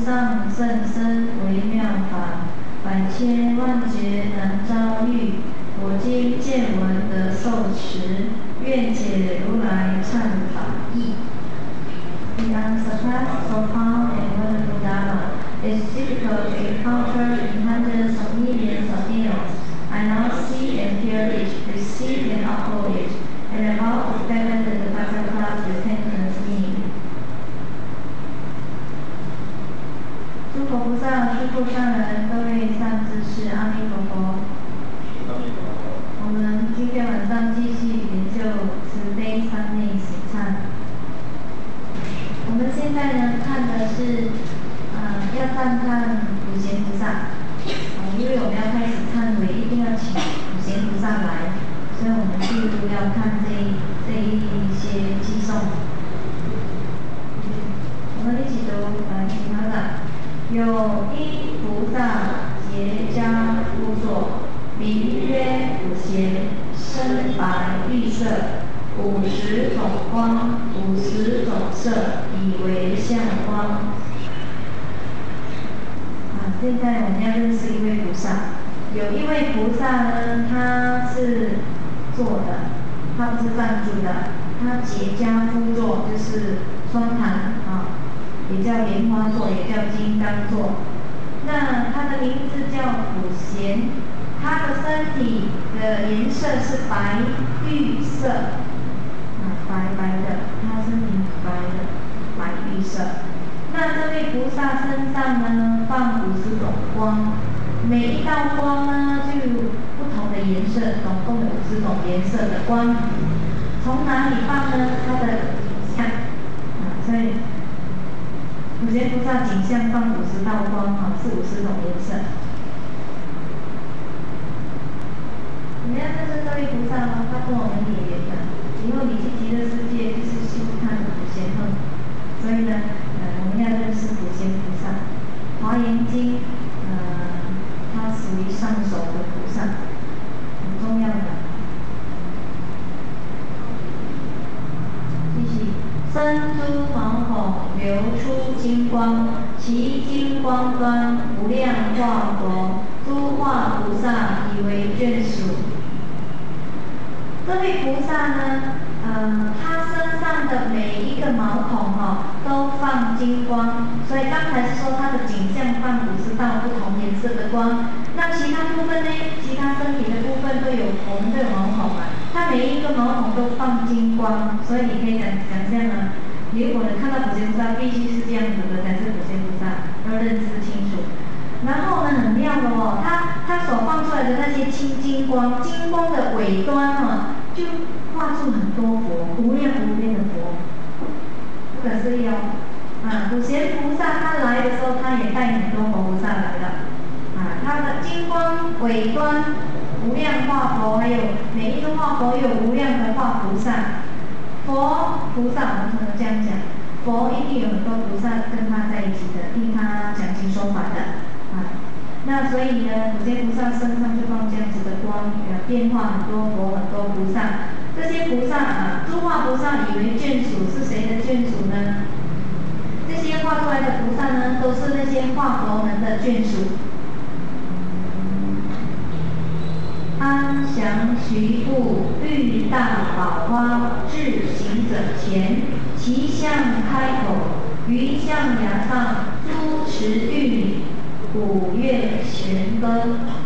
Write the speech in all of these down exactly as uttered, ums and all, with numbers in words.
上甚深微妙法，百千万劫难遭遇。我今见闻得受持，愿解如来忏法义。The unsurpassed, profound, and wonderful Dharma is difficult to encounter in hundreds of millions of eons. I now see and hear it, receive and uphold it, and about to stand in the Thakur class repentance meeting. 诸佛菩萨、诸佛上人、各位善知识，阿弥陀佛。 阿弥陀佛。 我们今天晚上继续研究慈悲三昧行忏。我们现在呢看的是，呃，要赞叹普贤菩萨，呃，因为我们要开始忏悔，一定要请普贤菩萨来，所以我们就要看这一这一些偈颂。我们一起读，呃，请合掌。有一菩萨结跏趺坐，名曰普贤，身白玉色，五十种光，五十种色，以为相光。啊，现在我们要认识一位菩萨。有一位菩萨呢，他是坐的，他不是站住的，他结跏趺坐，就是双弹啊。也叫莲花座，也叫金刚座。那它的名字叫普贤，它的身体的颜色是白玉色，啊，白白的，它身体白的，白玉色。那这位菩萨身上呢，放五十种光，每一道光呢就有不同的颜色，总共有五十种颜色的光。从哪里放呢？它的景象，啊，所以。普贤菩萨景象放五十道光啊，是五十种颜色。我们要认识这位菩萨呢，他跟我们有缘的。以后你去极乐世界就是去看普贤后，所以呢，呃，我们要认识普贤菩萨。华严经，呃，它属于上首的菩萨，很重要的。继续。身诸毛孔流出金光，其金光端无量化佛，诸化菩萨以为眷属。这位菩萨呢，呃，他身上的每一个毛孔哈、哦，都放金光，所以刚才是说他的景象放五十道不同颜色的光。那其他部分呢？其他身体的部分都有，我们都有毛孔嘛。它每一个毛孔都放金光，所以你可以想想象啊，如果你看到普贤菩萨，必须是这样子的才是普贤菩萨，要认知清楚。然后呢，很妙的哦，它它所放出来的那些青金光，金光的尾端啊，就画出很多佛，无量无边的佛，不可思议哦。啊，普贤菩萨他来的时候，他也带很多佛菩萨来了。啊，他的金光尾端无量化佛，还有每一个化佛又有无量的化菩萨。佛菩萨我们可能这样讲，佛一定有很多菩萨跟他在一起的，听他讲经说法的啊。那所以呢，普贤菩萨身上就放这样子的光，呃，变化很多佛很多菩萨。这些菩萨啊，诸化菩萨以为眷属，是谁的眷属呢？这些画出来的菩萨呢，都是那些化佛门的眷属。安详徐步，欲大宝花，至行者前，其相开口，于象牙上，诸持玉女，鼓乐弦歌。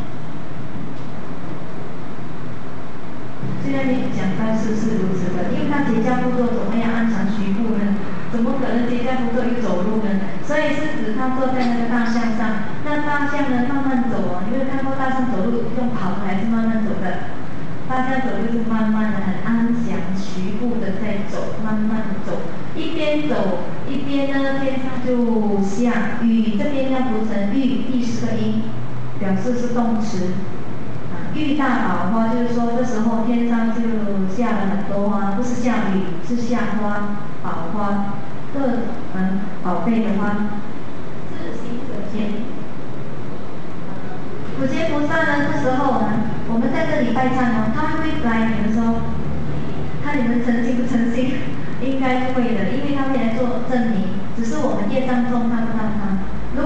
虽然你讲，但是是如此的，因为他结跏趺坐，怎么样安详徐步呢？怎么可能结跏趺坐又走路呢？所以是指他坐在那个大象上，那大象呢慢慢走啊，你有看过大象走路用跑的还是慢慢走的？大象走路是慢慢的，很安详徐步的在走，慢慢走，一边走一边呢天上就下雨，这边要读成玉，第十个音，表示是动词。玉大宝花就是说，这时候天上就下了很多花，不是下雨，是下花，宝花，各嗯宝贝的花。自行者前，普贤菩萨呢，这时候呢，我们在这里拜忏哦，他会来你们说，看你们诚心不诚心，应该是会的，因为他会来做证明，只是我们业障重看不到他。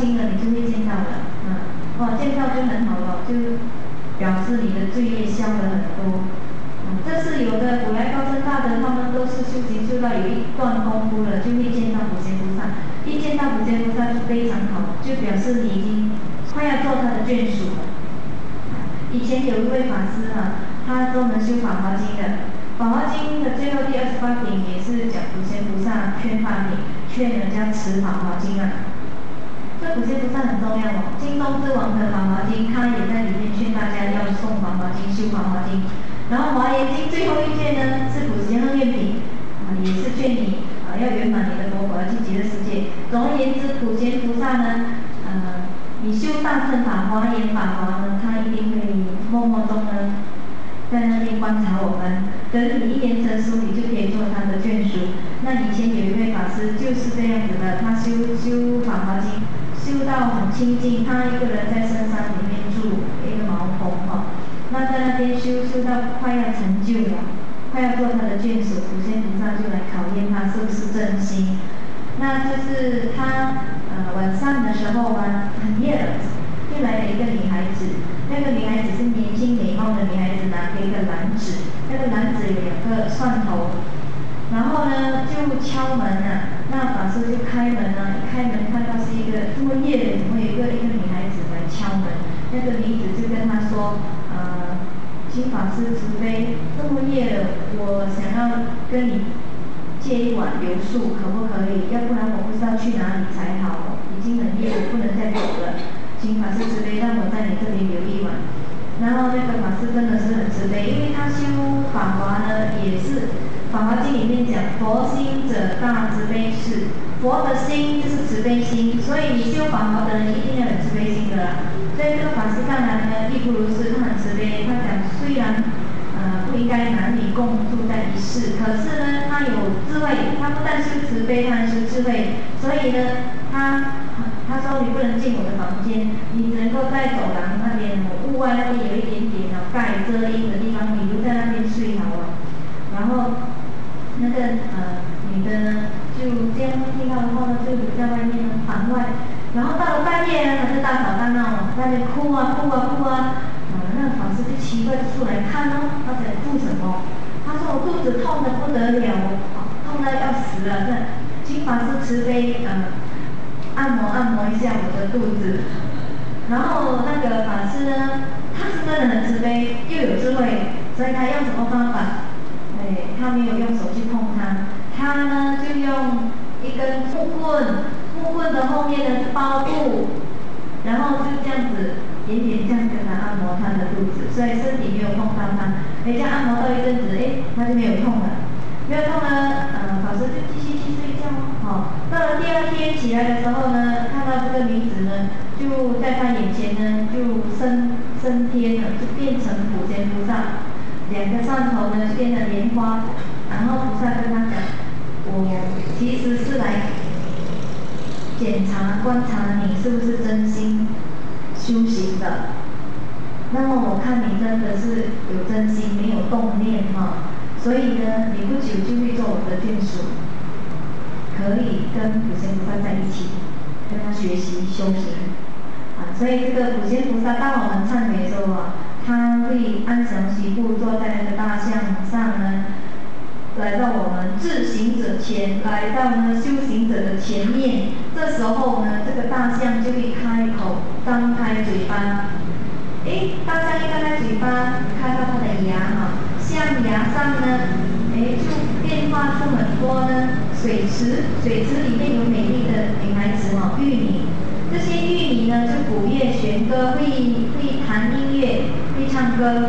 经了，你就会见到了，嗯，哦，见到就很好了，就表示你的罪业消了很多。嗯，这是有的古来高僧大德，他们都是修行修到有一段功夫了，就会见到普贤菩萨。一见到普贤菩萨就非常好，就表示你已经快要做他的眷属了。以前有一位法师啊，他专门修《法华经》的，《法华经》的最后第二十八品也是讲普贤菩萨劝发你，劝人家持《法华经》啊。这普贤菩萨很重要哦，京东之王的《法华经》，他也在里面劝大家要诵《法华经》、修《法华经》。然后《华严经》最后一卷呢是普贤行愿品，啊，也是劝你啊要圆满你的佛果，要去极乐世界。总而言之，普贤菩萨呢，呃，你修大乘法、华严法华呢，他一定会默默中呢在那边观察我们，等你一念成熟，你就可以做他的眷属。那以前有一位法师就是这样子的，他修修法华经，修到很清净，他一个人在深山里面住一个茅棚哈。那在那边修修到快要成就了，快要做他的眷属，普贤菩萨就来考验他是不是真心。那就是他呃晚上的时候啊，很夜了，就来了一个女孩子。那个女孩子是年轻美貌的女孩子，拿着一个篮子，那个篮子有两个蒜头。然后呢，就敲门啊，那法师就开门啊，一开门看到是一个这么夜的，怎么有一个一个女孩子来敲门？那个女子就跟他说，呃，请法师慈悲，这么夜了，我想要跟你借一碗留宿，可不可以？要不然我不知道去哪里才好，已经很夜，我不能再走了，请法师慈悲，让我在你这里留一晚。然后那个法师真的是很慈悲，因为他修法华呢，也是。《法华经》里面讲，佛心者大慈悲是，佛的心就是慈悲心，所以你修法华的人一定要有慈悲心的啦。所以这个法师看来呢，亦不如是他很慈悲。他讲虽然呃不应该男女共住在一室，可是呢他有智慧，他不但修慈悲，他还修智慧。所以呢，他他说你不能进我的房间，你只能够在走廊那边，屋外那边有一点点的盖遮阴的地方，你留在那边睡好了。然后。那个呃女的呢，就这样听到的话呢，就留在外面房外。然后到了半夜呢，她就大吵大闹，在那边哭啊哭啊哭啊。呃，那个法师就奇怪，就出来看哦，他在哭什么？他说我肚子痛得不得了，我痛得要死了。那请法师慈悲，呃，按摩按摩一下我的肚子。然后那个法师呢，他是真的很慈悲，又有智慧，所以他用什么方法？对，他没有用手去碰它，他呢就用一根木棍，木棍的后面呢是包布，然后就这样子点点这样跟他按摩他的肚子，所以身体没有碰到他。哎，这样按摩到一阵子，哎，他就没有痛了，没有痛呢，呃，法师就继续去睡觉哦。哦，到了第二天起来的时候呢，看到这个女子呢，就在他眼前呢就升升天了，就变成普贤菩萨。两个蒜头呢变成莲花，然后菩萨跟他讲，我其实是来检查观察你是不是真心修行的。那么我看你真的是有真心，没有动念哈，所以呢，你不久就会做我的眷属，可以跟普贤菩萨在一起，跟他学习修行。啊，所以这个普贤菩萨当我们忏悔的时候啊，他会安详息步坐在那个大象上呢，来到我们自行者前，来到呢修行者的前面。这时候呢，这个大象就会开口，张开嘴巴。诶，大象一张开嘴巴，看到它的牙哈，象牙上呢，诶，就变化出很多呢水池，水池里面有美丽的女孩子哈，玉女。这些玉女呢，就鼓乐弦歌，会会弹音乐，会唱歌。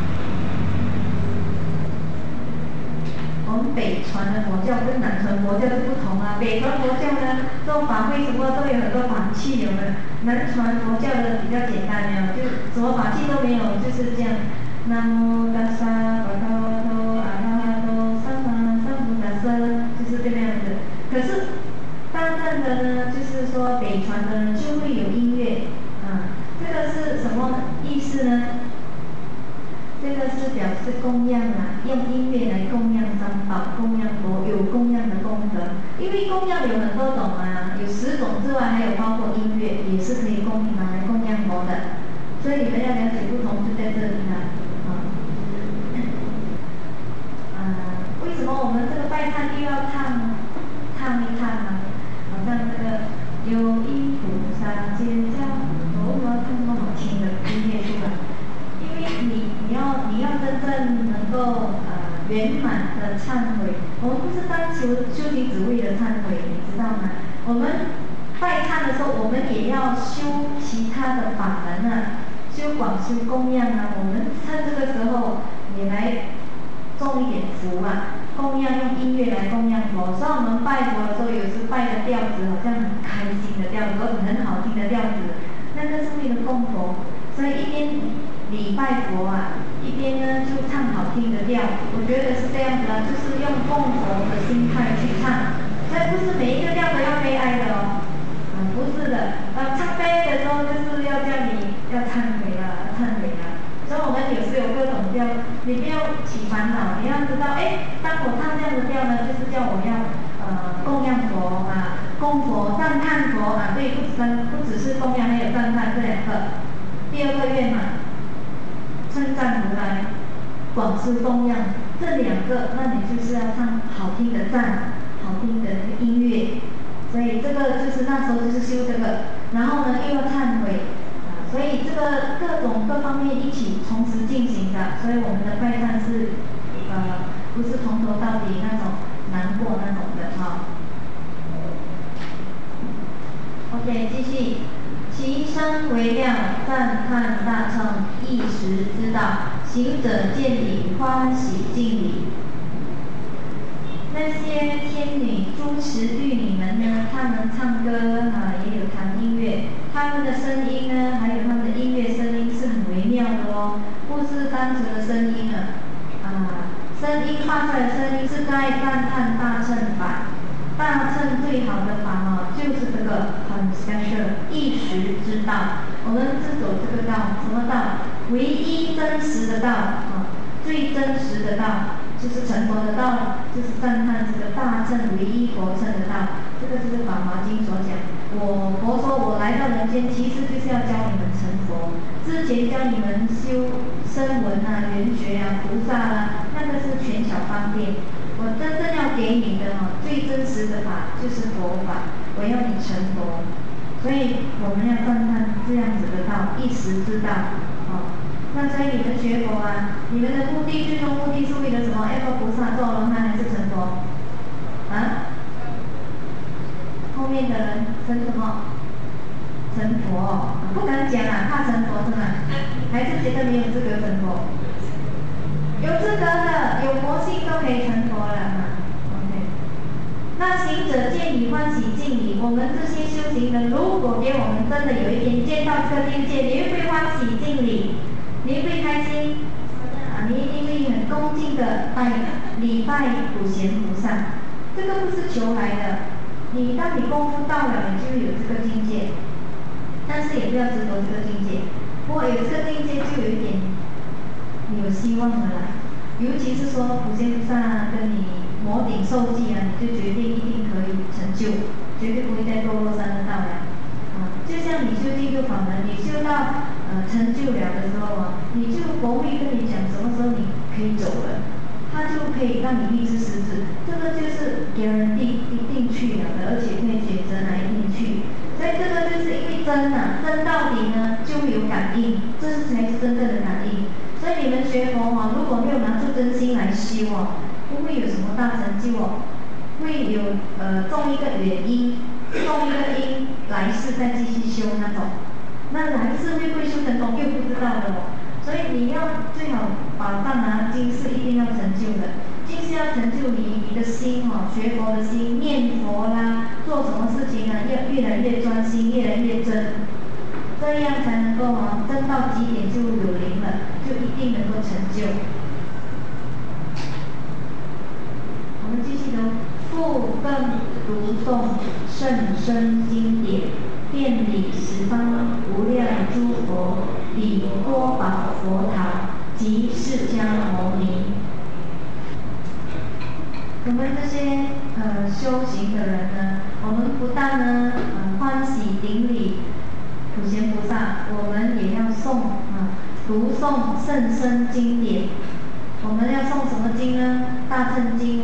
我们北传的佛教跟南传佛教是不同啊。北传佛教呢，做法会什么都有很多法器，有没有？南传佛教的比较简单，没有，就什么法器都没有，就是这样。南无大萨巴嘎瓦多阿拉哈多萨玛萨姆达瑟，就是这个样子。可是大乘的呢，就是说北传的呢就会有音乐，啊，这个是什么意思呢？这个是表示供养啊，用音乐来供养三宝，供养佛，有供养的功德。因为供养有很多种啊，有十种之外，还有包括音乐。 唱唱一唱啊，好像这个有一菩萨结交，我我唱那么好听的音乐出来，因为你你要你要真正能够呃圆满的忏悔，我们不是单求修行只为了忏悔，你知道吗？我们拜忏的时候，我们也要修其他的法门啊，修广修供养啊，我们趁这个时候也来种一点福啊，供养用音乐来供养佛。所以我们拜佛的时候，有时拜的调子好像很开心的调子，或者很好听的调子，那个是为了供佛。所以一边礼拜佛啊，一边呢就唱好听的调。我觉得是这样子啊，就是用供佛的心态去唱。所以不是每一个调都要悲哀的哦，啊、嗯、不是的，呃唱悲的时候就是要叫你要忏悔了，忏悔了。所以我们有时有各种调，你不要起烦恼，你要知道，哎，当我唱这样的调呢，就是叫我要呃供养佛啊，供佛、赞叹佛啊，对，不只不只是供养，还有赞叹这两个。第二个愿嘛，称赞如来，广施供养，这两个，那你就是要唱好听的赞，好听的那个音乐。所以这个就是那时候就是修这个，然后呢又要忏悔。所以这个各种各方面一起同时进行的，所以我们的拜忏是，呃，不是从头到底那种难过那种的哈。OK， 继续，其身为亮，赞叹大乘，一时之道，行者见礼，欢喜敬礼。那些天女、诸持律女们呢，她们唱歌啊，也有弹音乐，她们的声音呢，还有她们的音乐声音是很微妙的哦，不是单纯的声音啊，啊，声音发出来的声音是在赞叹大乘法，大乘最好的法哦，就是这个很 special 一时之道，我们是走这个道，什么道？唯一真实的道啊，最真实的道。就是成佛的道，就是赞叹这个大乘唯一佛乘的道。这个就是《法华经》所讲。我佛说，我来到人间，其实就是要教你们成佛。之前教你们修声闻啊、缘觉啊、菩萨啊，那个是权巧方便。我真正要给你的哦，最真实的法就是佛法，我要你成佛。所以我们要赞叹这样子的道，一时之道，哦。那所以你们学佛啊，你们的目的最终目的是为了什么？要做菩萨、做罗汉还是成佛？啊？后面的人成什么？成佛？不敢讲啊，怕成佛是吗？还是觉得没有资格成佛？有资格的，有佛性都可以成佛了嘛。OK。那行者见礼欢喜敬礼，我们这些修行人，如果给我们真的有一天见到这个境界，你会不会欢喜敬礼？你会不会开心？啊，你一定会很恭敬的拜礼拜普贤菩萨。这个不是求来的，你当你功夫到了，你就有这个境界。但是也不要执着这个境界。不过有这个境界，就有一点有希望的啦。尤其是说普贤菩萨跟你摩顶受记啊，你就决定一定可以成就，绝对不会再堕落三恶道了。啊，就像你修净土法门，你修到呃成就了的时候啊，你就佛会跟你讲什么时候你可以走了，他就可以让你预知时至，这个就是给人定一定去了的，而且可以选择哪一天去。所以这个就是因为真啊，真到底呢就会有感应，这是才是真正的感应。所以你们学佛啊，如果没有拿出真心来修啊，不会有什么大成就哦，会有呃种一个原因，种一个因，来世再继续修那种。那来世会不会修成功又不知道的哦。所以你要最好保障啊，今世一定要成就的，今世要成就你你的心哦，学佛的心，念佛啦，做什么事情啊，要越来越专心，越来越真，这样才能够哦，真到极点就有灵了，就一定能够成就。我们继续读，复更读诵甚深经典，遍礼十方无量诸佛，彼多宝佛塔及释迦牟尼。我们这些呃修行的人呢，我们不但呢呃欢喜顶礼普贤菩萨，我们也要诵啊读诵甚深经典。我们要诵什么经呢？大乘经，譬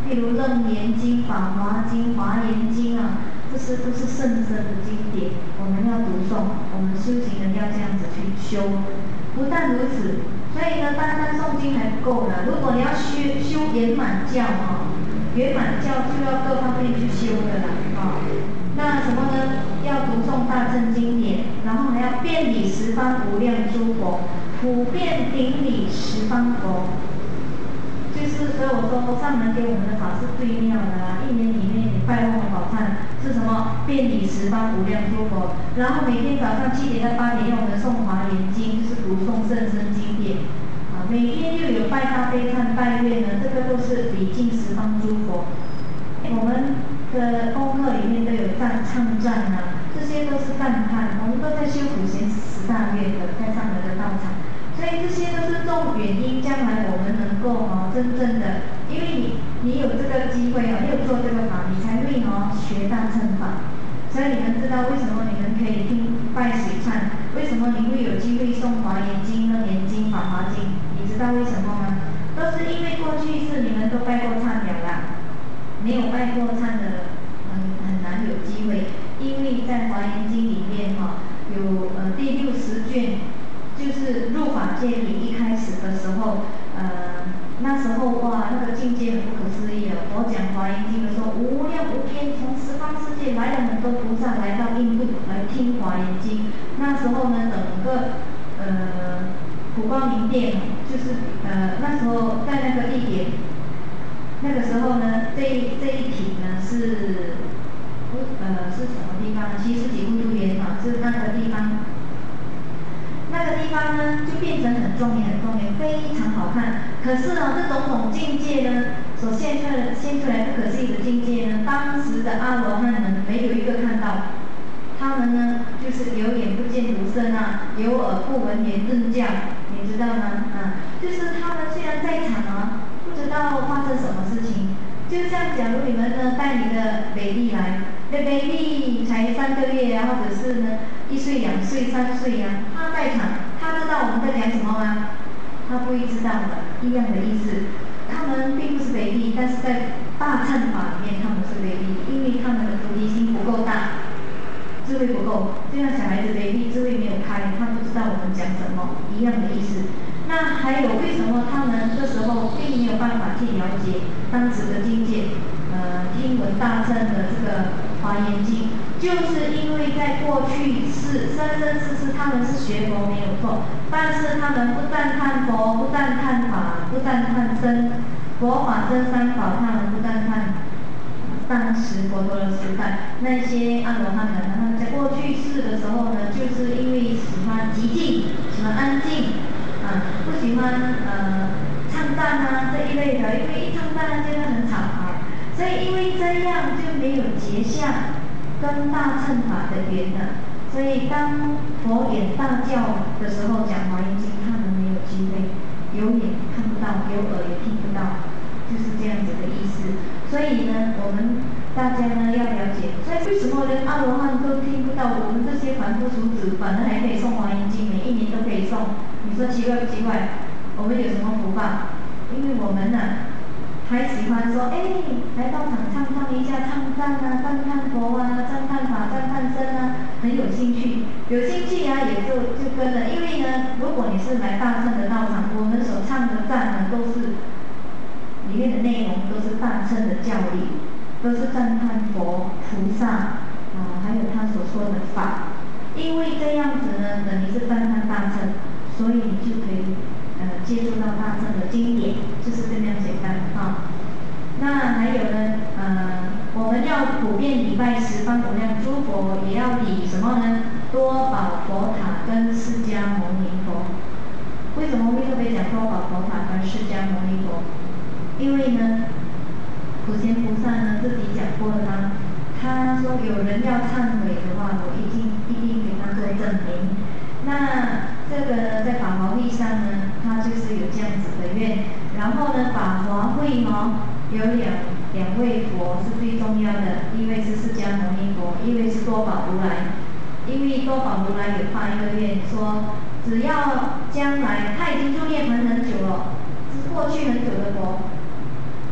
譬如《楞严经》《法华经》《华严经》啊，这些都是甚深的经典，我们要读诵，我们修行人要这样子去修。不但如此，所以呢，单单诵经还不够了。如果你要修修圆满教哈，圆满教就要各方面去修的啦啊。那什么呢？要读诵大乘经典，然后还要遍礼十方无量诸佛，普遍顶礼十方佛。就是，所以我说上人给我们的法是最妙的啊！一年里面你拜供的宝忏是什么？遍礼十方无量诸佛。然后每天早上七点到八点，用我们诵华严经，就是读诵甚深经典。啊，每天又有拜大悲忏、拜月呢，这个都是礼敬十方诸佛。我们的功课里面都有赞唱赞啊，这些都是赞叹，我们都在修普贤十大愿的，在上人的道场。所以这些都是种原因，将来我们能够哦，真正的，因为你你有这个机会哦，又做这个法，你才会哦学大乘法。所以你们知道为什么你们可以听拜水忏，为什么你会有机会诵华严经、楞严经、法华经？你知道为什么吗？都是因为过去是你们都拜过忏了啦，没有拜过忏的，很很难有机会，因为在华严经里面哈、哦，有呃第六十卷。就是入法界里一开始的时候，呃，那时候哇，那个境界很不可思议了。我讲华严经的时候，无量无边，从十方世界来了很多菩萨来到印度来听华严经。那时候呢，整个呃普光明殿，就是呃那时候在那个地点，那个时候呢，这这一体呢是呃是什么地方呢？七十几度度园啊，是那个地方。那个地方呢，就变成很庄严、很庄严，非常好看。可是呢，这种种境界呢，所现出来、现出来不可思议的境界呢，当时的阿罗汉们没有一个看到。他们呢，就是有眼不见如声啊，有耳不闻言论教，你知道吗？啊，就是他们虽然在场啊，不知道发生什么事情。就像假如你们呢带你的 baby 来，那 baby 才三个月啊，或者是呢一岁、两岁、三岁啊，他在场，他知道我们在讲什么吗？他不会知道的，一样的意思。他们并不是 baby， 但是在大乘法里面他们是 baby， 因为他们的菩提心不够大，智慧不够。就像小孩子 baby 智慧没有开，他不知道我们讲什么，一样的意思。那还有为什么他们这时候并没有办法去了解当时的境界？呃，听闻大乘的这个华严经，就是因为在过去世生生世世他们是学佛没有错，但是他们不但看佛，不但看法，不但看僧，佛法僧三宝，他们不但看。当时佛陀的时代，那些阿罗汉们，他们在过去世的时候呢，就是因为喜欢寂静，喜欢安静。啊，不喜欢呃唱赞啊这一类的，因为一唱赞就会很吵啊，所以因为这样就没有结下跟大乘法的缘了。所以当佛演大教的时候讲华严经，他们没有机会，有眼看不到，有耳也听不到，就是这样子的意思。所以呢，我们大家呢要了解，所以为什么连阿罗汉都听不到，我们这些凡夫俗子反而还可以诵华严经，每一年都可以诵。你说奇怪不奇怪？我们有什么福报？因为我们呢、啊，还喜欢说，哎，来到场唱唱一下，唱赞啊，赞叹佛啊，赞叹法，赞叹僧啊，很有兴趣。有兴趣啊，也就就跟了。因为呢，如果你是来大乘的道场，我们所唱的赞呢，都是里面的内容都是大乘的教理，都是赞叹佛、菩萨啊，还有他所说的法。因为这样子呢，等于是赞叹大乘。所以你就可以呃接触到大乘的经典，就是这样简单啊。那还有呢，呃，我们要普遍礼拜十方无量诸佛，也要礼什么呢？多宝佛塔跟释迦牟尼佛。为什么会特别讲多宝佛塔跟释迦牟尼佛？因为呢，普贤菩萨呢自己讲过了吗？他说有人要忏悔的话，我一定一定给他做证明。那这个呢，在法华会上呢，他就是有这样子的愿。然后呢，法华会呢有两两位佛是最重要的，一位是释迦牟尼佛，一位是多宝如来。因为多宝如来有发一个愿说，只要将来他已经住涅槃很久了，是过去很久的佛，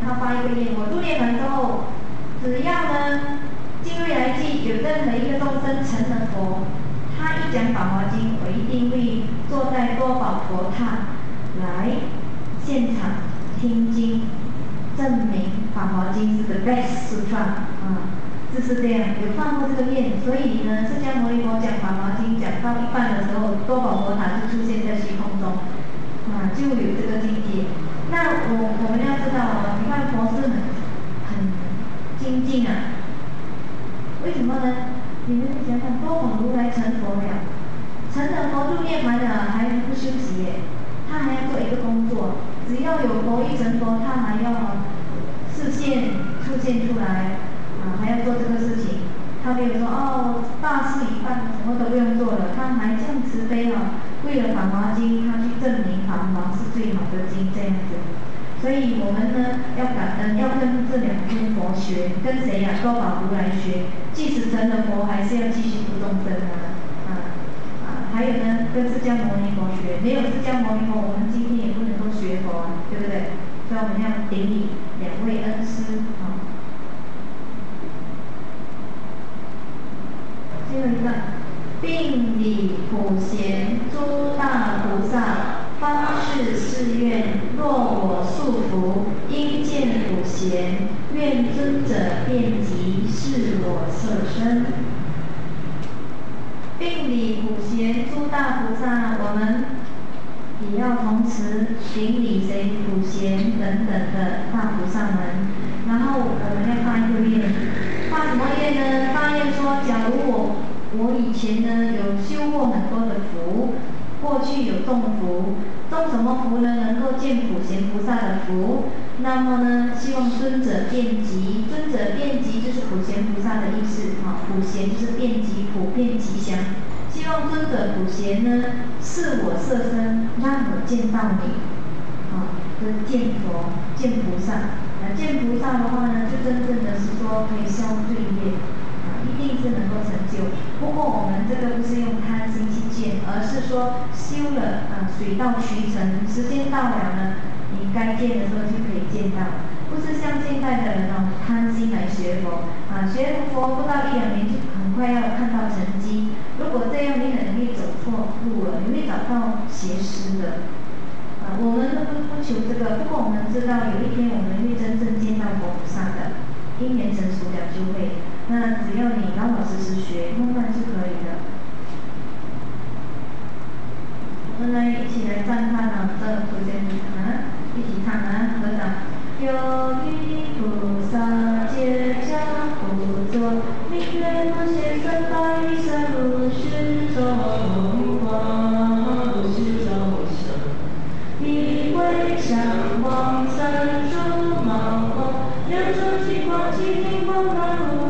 他发一个愿，我入涅盘之后，只要呢进未来际有任何一个众生成了佛，他一讲《法华经》，我一定会坐在多宝佛塔来现场听经，证明《法华经》是 the best sutra 啊，就是这样，有放过这个愿，所以呢，释迦牟尼佛讲《法华经》讲到一半的时候，多宝佛塔就出现在虚空中，啊，就有这个境界。那我我们要知道哦，你看佛是很很精进啊，为什么呢？你们想想，多宝如来成佛了，成了佛入涅盘了，还不休息耶，他还要做一个工作，只要有佛一成佛，他还要视线出现出来，啊，还要做这个事情。他没有说哦，大事一办，什么都不用做了，他还这样慈悲啊，为了《法华经》，他去证明《法华》是最好的经，这样子。所以我们呢要感恩，要跟这两尊佛学，跟谁呀、啊？多宝如来学。即使成了佛，还是要继续度众生啊，啊啊！还有呢，跟释迦牟尼佛学。没有释迦牟尼佛，我们今天也不能够学佛啊，对不对？所以我们要顶礼两位恩师啊。最后一个，并礼普贤诸大菩萨。方是誓愿，若我束缚，应见普贤，愿尊者遍及是我色身。并礼普贤诸大菩萨，我们也要同时顶礼谁？普贤等等的大菩萨们。然后我们要发一个愿，发什么愿呢？发愿说，假如我我以前呢有修过很多的福。过去有种福，种什么福呢？能够见普贤菩萨的福。那么呢，希望尊者遍及，尊者遍及就是普贤菩萨的意思啊。普贤就是遍及，普遍吉祥。希望尊者普贤呢，是我色身，让我见到你，啊，就是见佛、见菩萨。啊，见菩萨的话呢，就真正的是说可以消罪业。一定是能够成就，不过我们这个不是用贪心去见，而是说修了啊，水到渠成，时间到了呢，你该见的时候就可以见到，不是像现在的人哦，贪心来学佛啊，学佛不到一两年就很快要看到成绩，如果这样你很容易走错路了，你会找到邪师的。啊，我们不不求这个，不过我们知道有一天我们会真正见到佛菩萨的，因缘成熟了就会。那只要你老老实实学，慢慢就可以了。我们来一起来赞叹啊，这普贤菩萨啊，一起唱啊，合掌。有一菩萨戒家不作，明月不现身白色如是中光，如是众生，一回向往三处毛光，两手金光齐金光满如。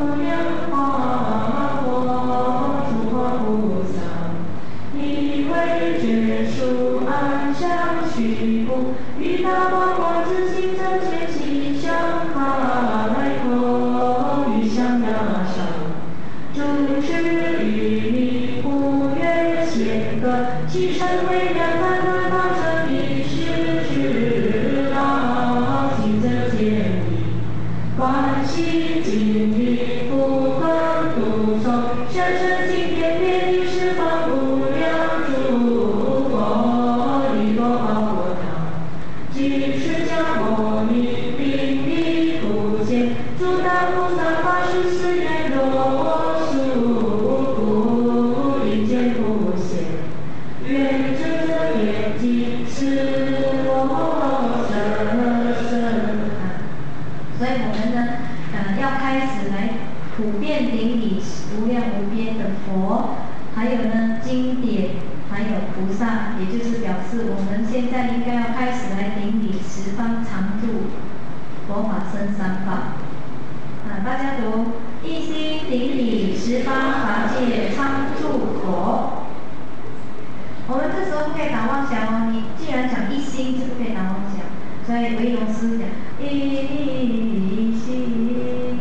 与大宝光自性真见气相哈来口与相亚上，主持与你不愿显个，其身为两般的大乘一时知道，心真见你，观心经历不可独从，深深经典遍历十方无量诸佛，与多宝佛塔。即释迦牟尼并礼普贤，诸大菩萨发誓誓愿，若我束缚，应见普贤，愿尊者遍及是我色身。所以我们呢，呃，要开始来普遍顶礼无量无边的佛，还有呢经典。还有菩萨，也就是表示我们现在应该要开始来顶礼十方常住佛法僧三宝。啊，大家读：一心顶礼十方法界常住佛。我们这时候不可以打妄想哦，你既然讲一心，就不可以打妄想。所以维龙师讲一心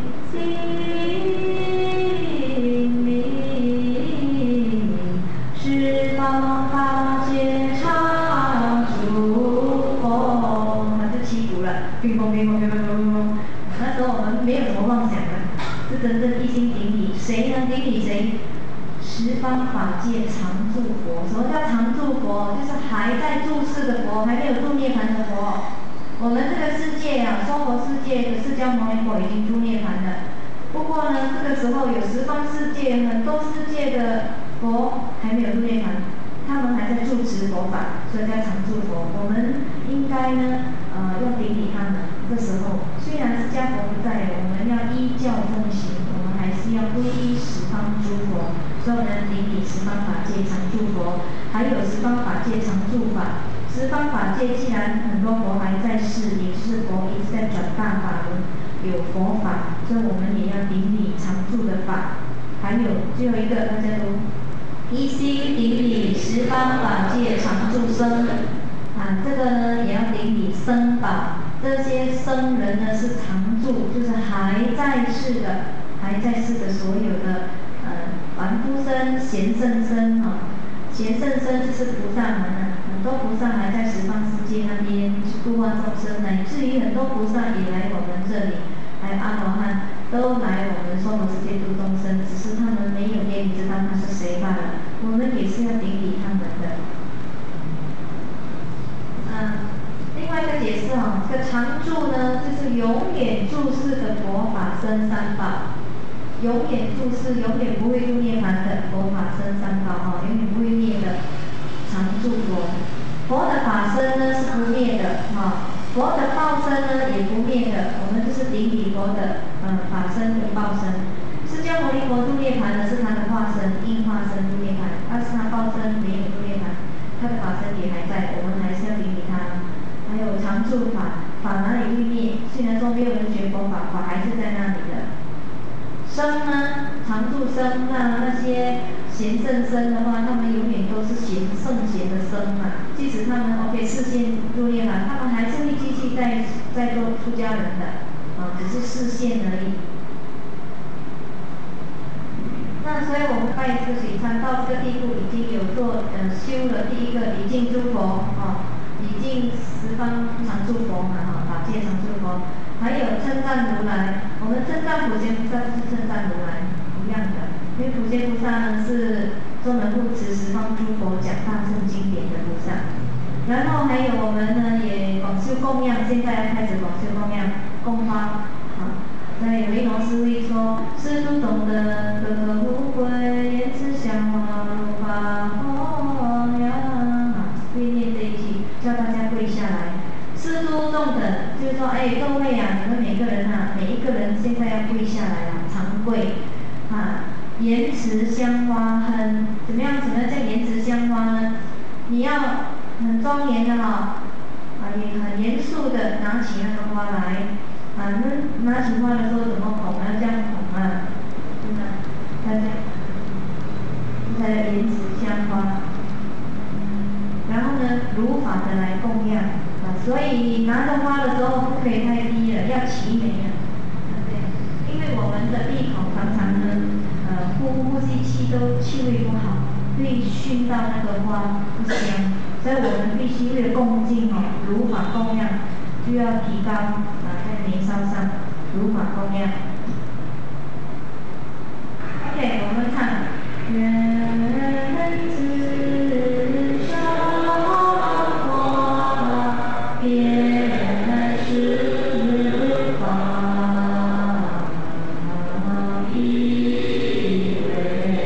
顶礼十方法界常住佛，那就七股了，乒乓乒乓乒乓乒乓。 是真正一心顶礼。谁呢？顶礼谁？十方法界常住佛。什么叫常住佛？就是还在住世的佛，还没有入涅盘的佛。我们这个世界啊，娑婆世界的释迦牟尼佛已经入涅盘了。不过呢，这个时候有十方世界很多世界的佛还没有入涅盘，他们还在住持佛法，所以叫常住佛。我们应该呢，呃，要顶礼他们。这时候虽然释迦佛不在，我们要依教奉行，我们还是要皈依十方诸佛。所以我们顶礼十方法界常住佛，还有十方法界常住法。十方法界既然很多佛还在世，也就是佛一直在转大法轮，有佛法，所以我们也要顶礼常住的法。还有最后一个，大家读：一心顶礼十方法界常住僧。啊，这个呢也要顶礼僧宝。这些僧人呢是常住，就是还在世的，还在世的所有的呃凡夫僧、贤圣僧啊。贤圣僧就是菩萨们啊，很多菩萨还在十方世界那边去度化众生，乃至于很多菩萨也来我们这里，还有阿罗汉都来我们娑婆世界度众生，只是他们没有给你知道他是谁罢了。我们也是要顶礼他们的。嗯，另外一个解释哈，这个常住呢，就是永远住世的佛法僧三宝。永远住世、永远不会入涅盘的佛法僧三宝哈，永远不会灭的常住佛。佛的法身呢是不灭的哈，佛的报身呢也不灭的。我们就是顶礼佛的嗯法身跟报身。释迦牟尼佛入涅盘的是他的化身，应化身入涅盘，但是他报身没有入涅盘，他的法身也还在，我们还是要顶礼他。还有常住法，法哪里会灭？虽然说没有人学佛法，法还是在那里的。僧呢，常住僧，那那些贤圣僧的话，他们永远都是贤圣贤的僧嘛。即使他们 OK 视线入涅盘，他们还是会继续在在做出家人的，啊，只是视线而已。那所以我们拜这个水忏到这个地步，已经有做呃修了第一个礼敬诸佛啊，礼敬十方常住佛嘛哈，法界常住佛。还有称赞如来，我们称赞普贤菩萨就是称赞如来一样的，因为普贤菩萨呢是专门护持十方诸佛讲大乘经典的菩萨。然后还有我们呢也广修供养，现在开始广修供养供花啊。在维罗师会说，施主懂得格格不归，言辞香花如法供养啊，会念这一句，叫大家跪下来。施诸众等，就是说，哎，各位啊，你们每个人啊，每一个人现在要跪下来了，常跪啊。言辞香花很怎么样？怎么叫言辞香花呢？你要很庄严的哈、啊，啊，也很严肃的拿起那个花来，啊，那拿起花的时候怎么捧呢？这样捧啊，对吗？大家，才叫言辞香花。然后呢，如法的来供养。所以你拿着花的时候不可以太低了，要齐眉了，对，因为我们的闭口常常呢，呃，呼呼吸气都气味不好，会熏到那个花不香，所以我们必须为了恭敬哦，如法供养，就要提高啊，在眉梢上如法供养。OK， 我们看，人自烧花，别是法，以为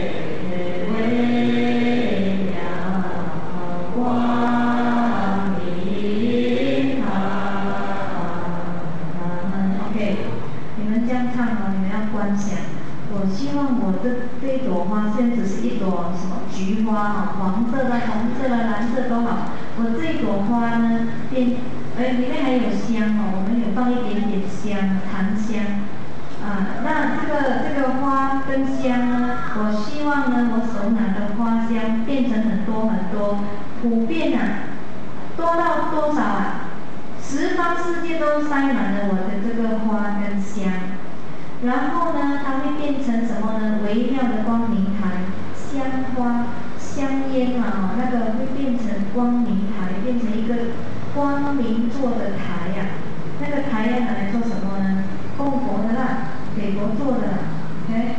为了光明堂。OK， 你们这样唱哦，你们要观想。我希望我这这一朵花，虽然只是一朵什么菊花啊，黄色的、红色的、蓝色都好，我这一朵花呢，变，呃，里面还有香哦，我们有放一点点香，檀香，啊，那这个这个花跟香呢，我希望呢，我手拿的花香变成很多很多，普遍啊，多到多少啊？十方世界都塞满了我的这个花跟香。然后呢，它会变成什么呢？微妙的光明台，香花、香烟啊，那个会变成光明台，变成一个光明做的台呀、啊。那个台要拿来做什么呢？供佛的啦，给佛做的啦。 OK，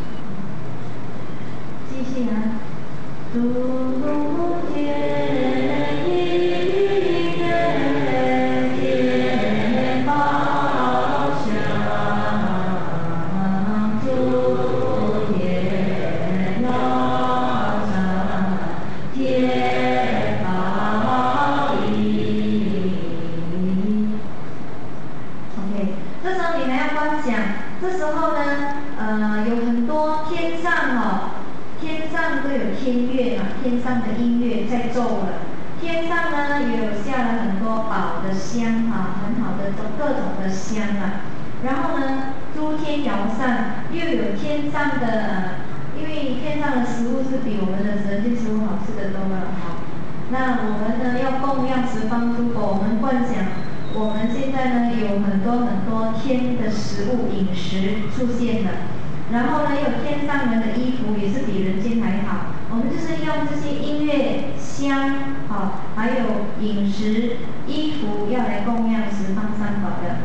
继续啊，诸天一人天宝相，诸天老上天宝地。OK， 这时候你还要观想，这时候呢，呃，有很多天上哦。天上都有天乐嘛，天上的音乐在奏了。天上呢也有下了很多宝的香啊，很好的各种的香啊。然后呢，诸天摇扇，又有天上的，呃，因为天上的食物是比我们的人间食物好吃的多了哈。那我们呢要供养十方诸佛，我们观想，我们现在呢有很多很多天的食物饮食出现了。然后呢，有天上人的衣服也是比人间还好。我们就是用这些音乐、香，好，还有饮食、衣服，要来供养十方三宝的。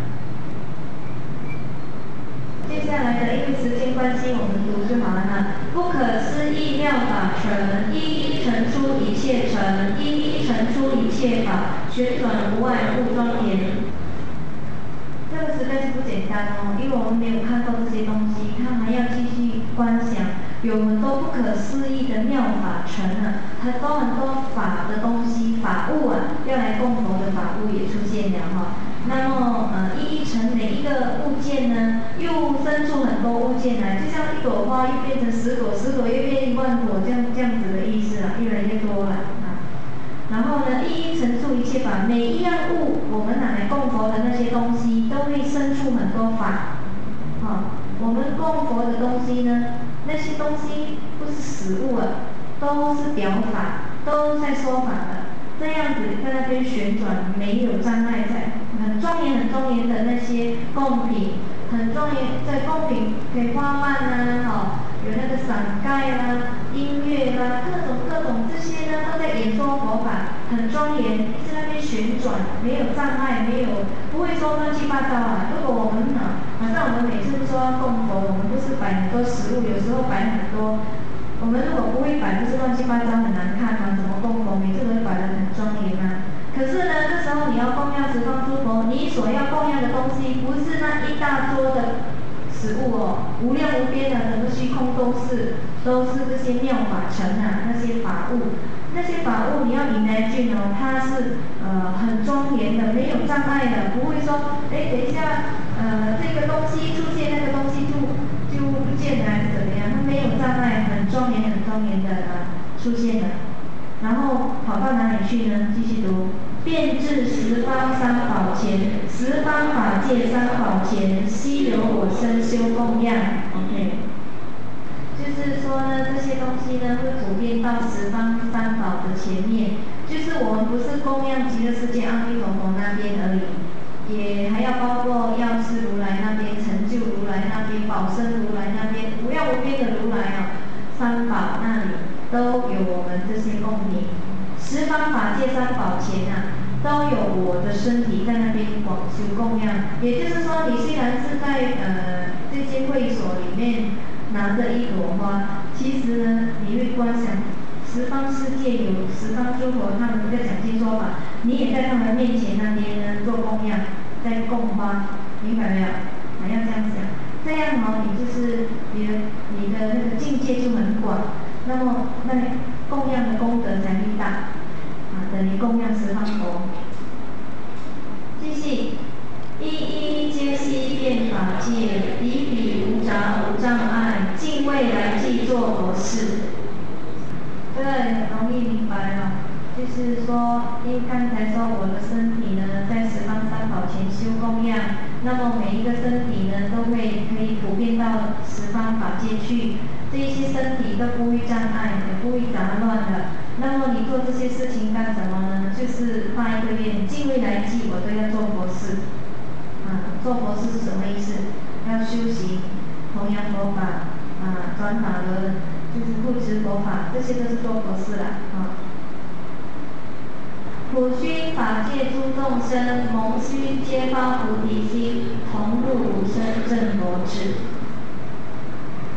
接下来的，因为时间关系，我们读就好了哈。不可思议妙法尘，一一尘出一切尘，一一尘出一切法，旋转无碍不庄严。这个实在是不简单哦，因为我们没有看到这些东西，他还要继续观想，有很多不可思议的妙法尘啊，很多很多法的东西、法物啊，要来供佛的法物也出现了哈。那么呃，一一尘每一个物件呢，又生出很多物件来，就像一朵花又变成十朵，十朵又变一万朵，这样这样子的意思啊，越来越多了啊。然后呢，一一陈述一切法，每一样物我们拿来供佛的那些东西，都会生出很多法。啊，我们供佛的东西呢，那些东西不是实物啊，都是表法，都在说法的。这样子在那边旋转，没有障碍在，很庄严很庄严的那些贡品，很庄严在贡品给花瓣啊，哈、哦，有那个伞盖啦、音乐啦，各种各种这些呢，都在演说佛法，很庄严，在那边旋转，没有障碍，没有不会说乱七八糟啊。如果我们啊，好像我们每次说要供佛，我们不是摆很多食物，有时候摆很多。我们如果不会摆，就是乱七八糟很难看嘛，怎么供佛？每次都会摆得很庄严啊。可是呢，这时候你要供养十方诸佛，你所要供养的东西不是那一大桌的食物哦，无量无边的整个虚空都是，都是这些妙法尘啊，那些法物，那些法物你要引来俊哦，它是呃很庄严的，没有障碍的，不会说，哎，等一下，呃，这个东西出现，那个东西就就不见了还是怎么样？它没有障碍，很庄严，很庄严的呃出现了。然后跑到哪里去呢？继续读，遍至十方三宝前，十方法界三宝前，悉由我身修供养。OK， 就是说呢，这些东西呢会普遍到十方三宝的前面，就是我们不是供养极乐世界阿弥陀佛那边而已，也还要包括药师如来那边、成就如来那边、宝生如来那边、无量无边的如来啊，三宝那里。都有我们这些供品，十方法界三宝前啊，都有我的身体在那边广修供养。也就是说，你虽然是在呃这些会所里面拿着一朵花，其实呢，你会观想十方世界有十方诸佛，他们在讲经说法，你也在他们面前那边呢做供养，在供花，明白没有？还要这样想，这样哦，你就是你的你的那个境界就很广。那么，那供养的功德才会大，啊，等于供养十方佛。继续，一一皆悉遍法界，比比无杂无障碍，尽未来际作佛事。这个很容易明白了，就是说，因为刚才说我的身体呢，在十方三宝前修供养，那么每一个身体呢，都会可以普遍到十方法界去。这一些身体都不会障碍，也不会杂乱的。那么你做这些事情干什么呢？就是发一个愿，尽未来际我都要做佛事。啊，做佛事是什么意思？要修行，弘扬佛法，啊，转法轮，就是护持佛法，这些都是做佛事啦。啊，普熏法界诸众生，蒙熏皆发菩提心，同入无生正佛智。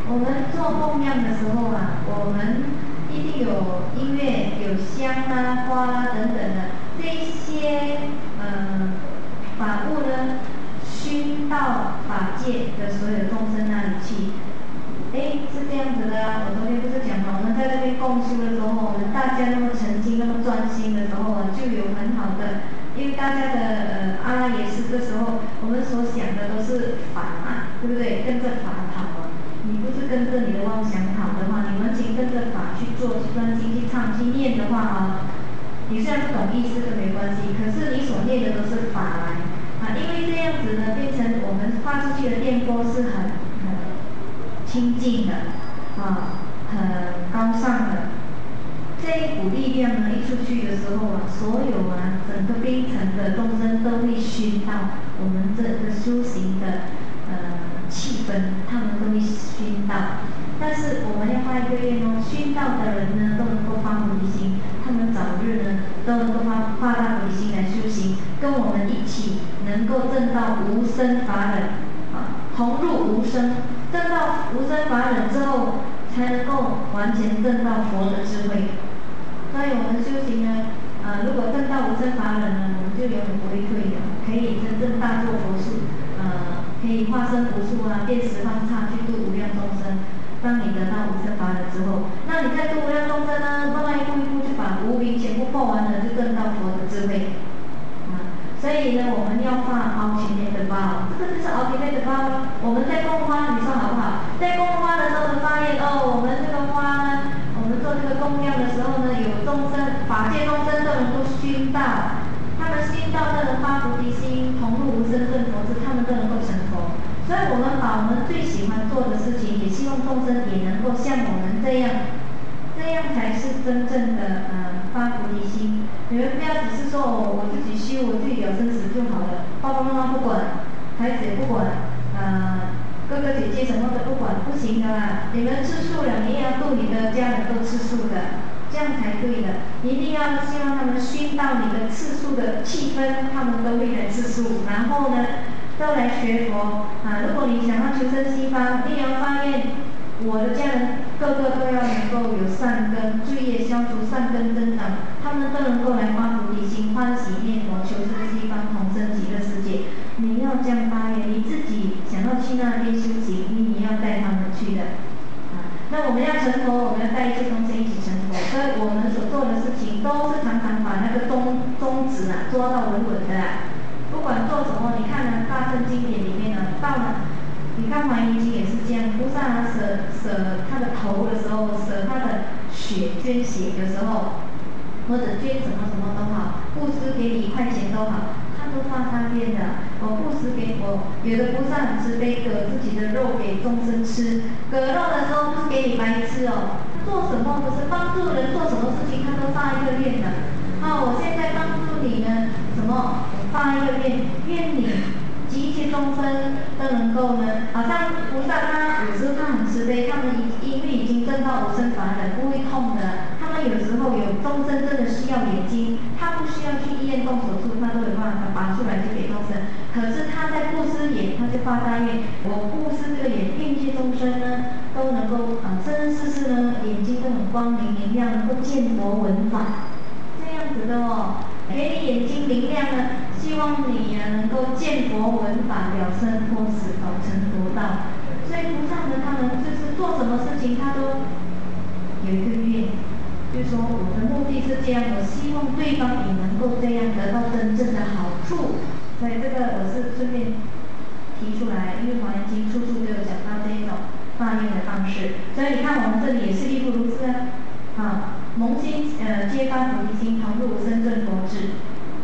我们做供养的时候啊，我们一定有音乐、有香啊、花啊等等的这一些呃法物呢，熏到法界的所有众生那里去。哎，是这样子的啊！我昨天不是讲了，我们在那边共修的时候，我们大家那么沉静、那么专心的时候啊，就有很好的，因为大家的呃阿拉耶识这时候，我们所想的都是法嘛，对不对？跟着法跑啊。你不是跟着你的妄想跑的话，你完全跟着法去做、去专心、去唱、去念的话啊，你虽然不懂意思都没关系，可是你所念的都是法来啊，因为这样子呢，变成我们发出去的电波是很很清净的啊，很高尚的。这一股力量呢，一出去的时候啊，所有啊整个冰层的众生都会熏到我们这个修行的呃气氛，他们都会熏到。但是我们要发一个愿哦，熏到的人呢都能够发菩提心，他们早日呢都能够发发大菩提心来修行，跟我们一起能够证到无生法忍啊，同入无生，证到无生法忍之后，才能够完全证到佛的智慧。所以我们修行呢，呃，如果证到无生法忍呢，我们就永远不会退的，可以真正大做佛事，呃，可以化身无数啊，遍十方刹去度无量众生。当你得到无生法忍之后，那你在度无量众生呢，慢慢一步一步就把无明全部破完了，就证到佛的智慧。啊，所以呢，我们要发ultimate vow，这个就是 ultimate vow。我们在供花，你说好不好？在供花的时候呢，发现哦，我们这个花呢，我们做这个供养的时候呢，有众生，法界众生都能够熏到，他们熏到都能发菩提心，同入无生正佛智，他们都能够成佛。所以我们把我们最喜欢做的事情，也希望众生也能够像我们这样，这样才是真正的呃发菩提心。你们不要只是说哦，我自己修，我自己了生死就好了，爸爸妈妈不管，孩子也不管，呃哥哥姐姐什么都不管，不行的啦。你们吃素了，你也要度你的家人都吃素的，这样才对的。你一定要希望他们熏到你的吃素的气氛，他们都会来吃素，然后呢，都来学佛啊！如果你想要求生西方，你也要发愿，我的家人个个都要能够有善根，罪业消除，善根增长，他们都能够来发菩提心，欢喜念佛，求生西方，同生极乐世界。你要这样发愿，你自己想要去那边修行，你也要带他们去的。啊，那我们要成佛，我们要带一切众生一起成佛，所以我们所做的事情都是常常把那个宗宗旨啊抓到稳稳的啊。不管做什么，你看呢，大乘经典里面呢，到了，你看《华严经》也是这样，菩萨啊舍舍他的头的时候，舍他的血捐血的时候，或者捐什么什么都好，布施给你一块钱都好，他都发他愿的。我布施给我，有的菩萨很慈悲，割自己的肉给众生吃，割肉的时候不是给你白吃哦，做什么不是帮助人，做什么事情他都发一个愿的。好，我现在帮助你呢，什么？发一个愿，愿你及一切众生都能够呢，好像菩萨他有时候他很慈悲，他们因为已经证到无生法忍，不会痛的。他们有时候有众生真的需要眼睛，他不需要去医院动手术，他都有办法拔出来就给众生。可是他在布施眼，他就发大愿，我布施这个眼，愿一切众生呢都能够啊生生世世呢眼睛都很光明明亮，能够见佛闻法，这样子的哦。给你眼睛明亮呢，希望你啊能够见佛闻法，了生脱死，早成佛道。所以菩萨呢，他们就是做什么事情，他都有一个愿，就是说我的目的是这样，我希望对方也能够这样得到真正的好处。所以这个我是顺便提出来，因为《华严经》处处都有讲到这一种发愿的方式。所以你看我们这里也是亦复如是啊。啊，蒙心呃皆发菩提心，同入无生正佛智。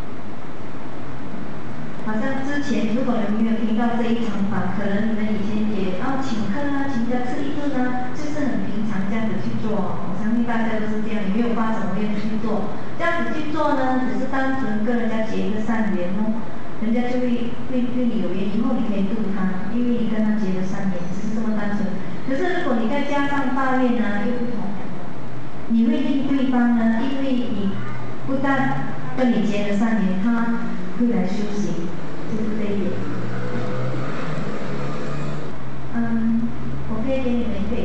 好像之前如果你们没有听到这一场法，可能你们以前也啊请客啊，请人家吃一顿啊，就是很平常这样子去做。我相信大家都是这样，也没有发什么愿去做。这样子去做呢，只是单纯跟人家结一个善缘哦，人家就会对对你有缘，以后你可以度他，因为你跟他结了善缘，只是这么单纯。可是如果你再加上发愿呢，又不同。你会令对方呢，因为你不但跟你结了善缘，他会来修行，就是这一点。嗯，我可以给你们一个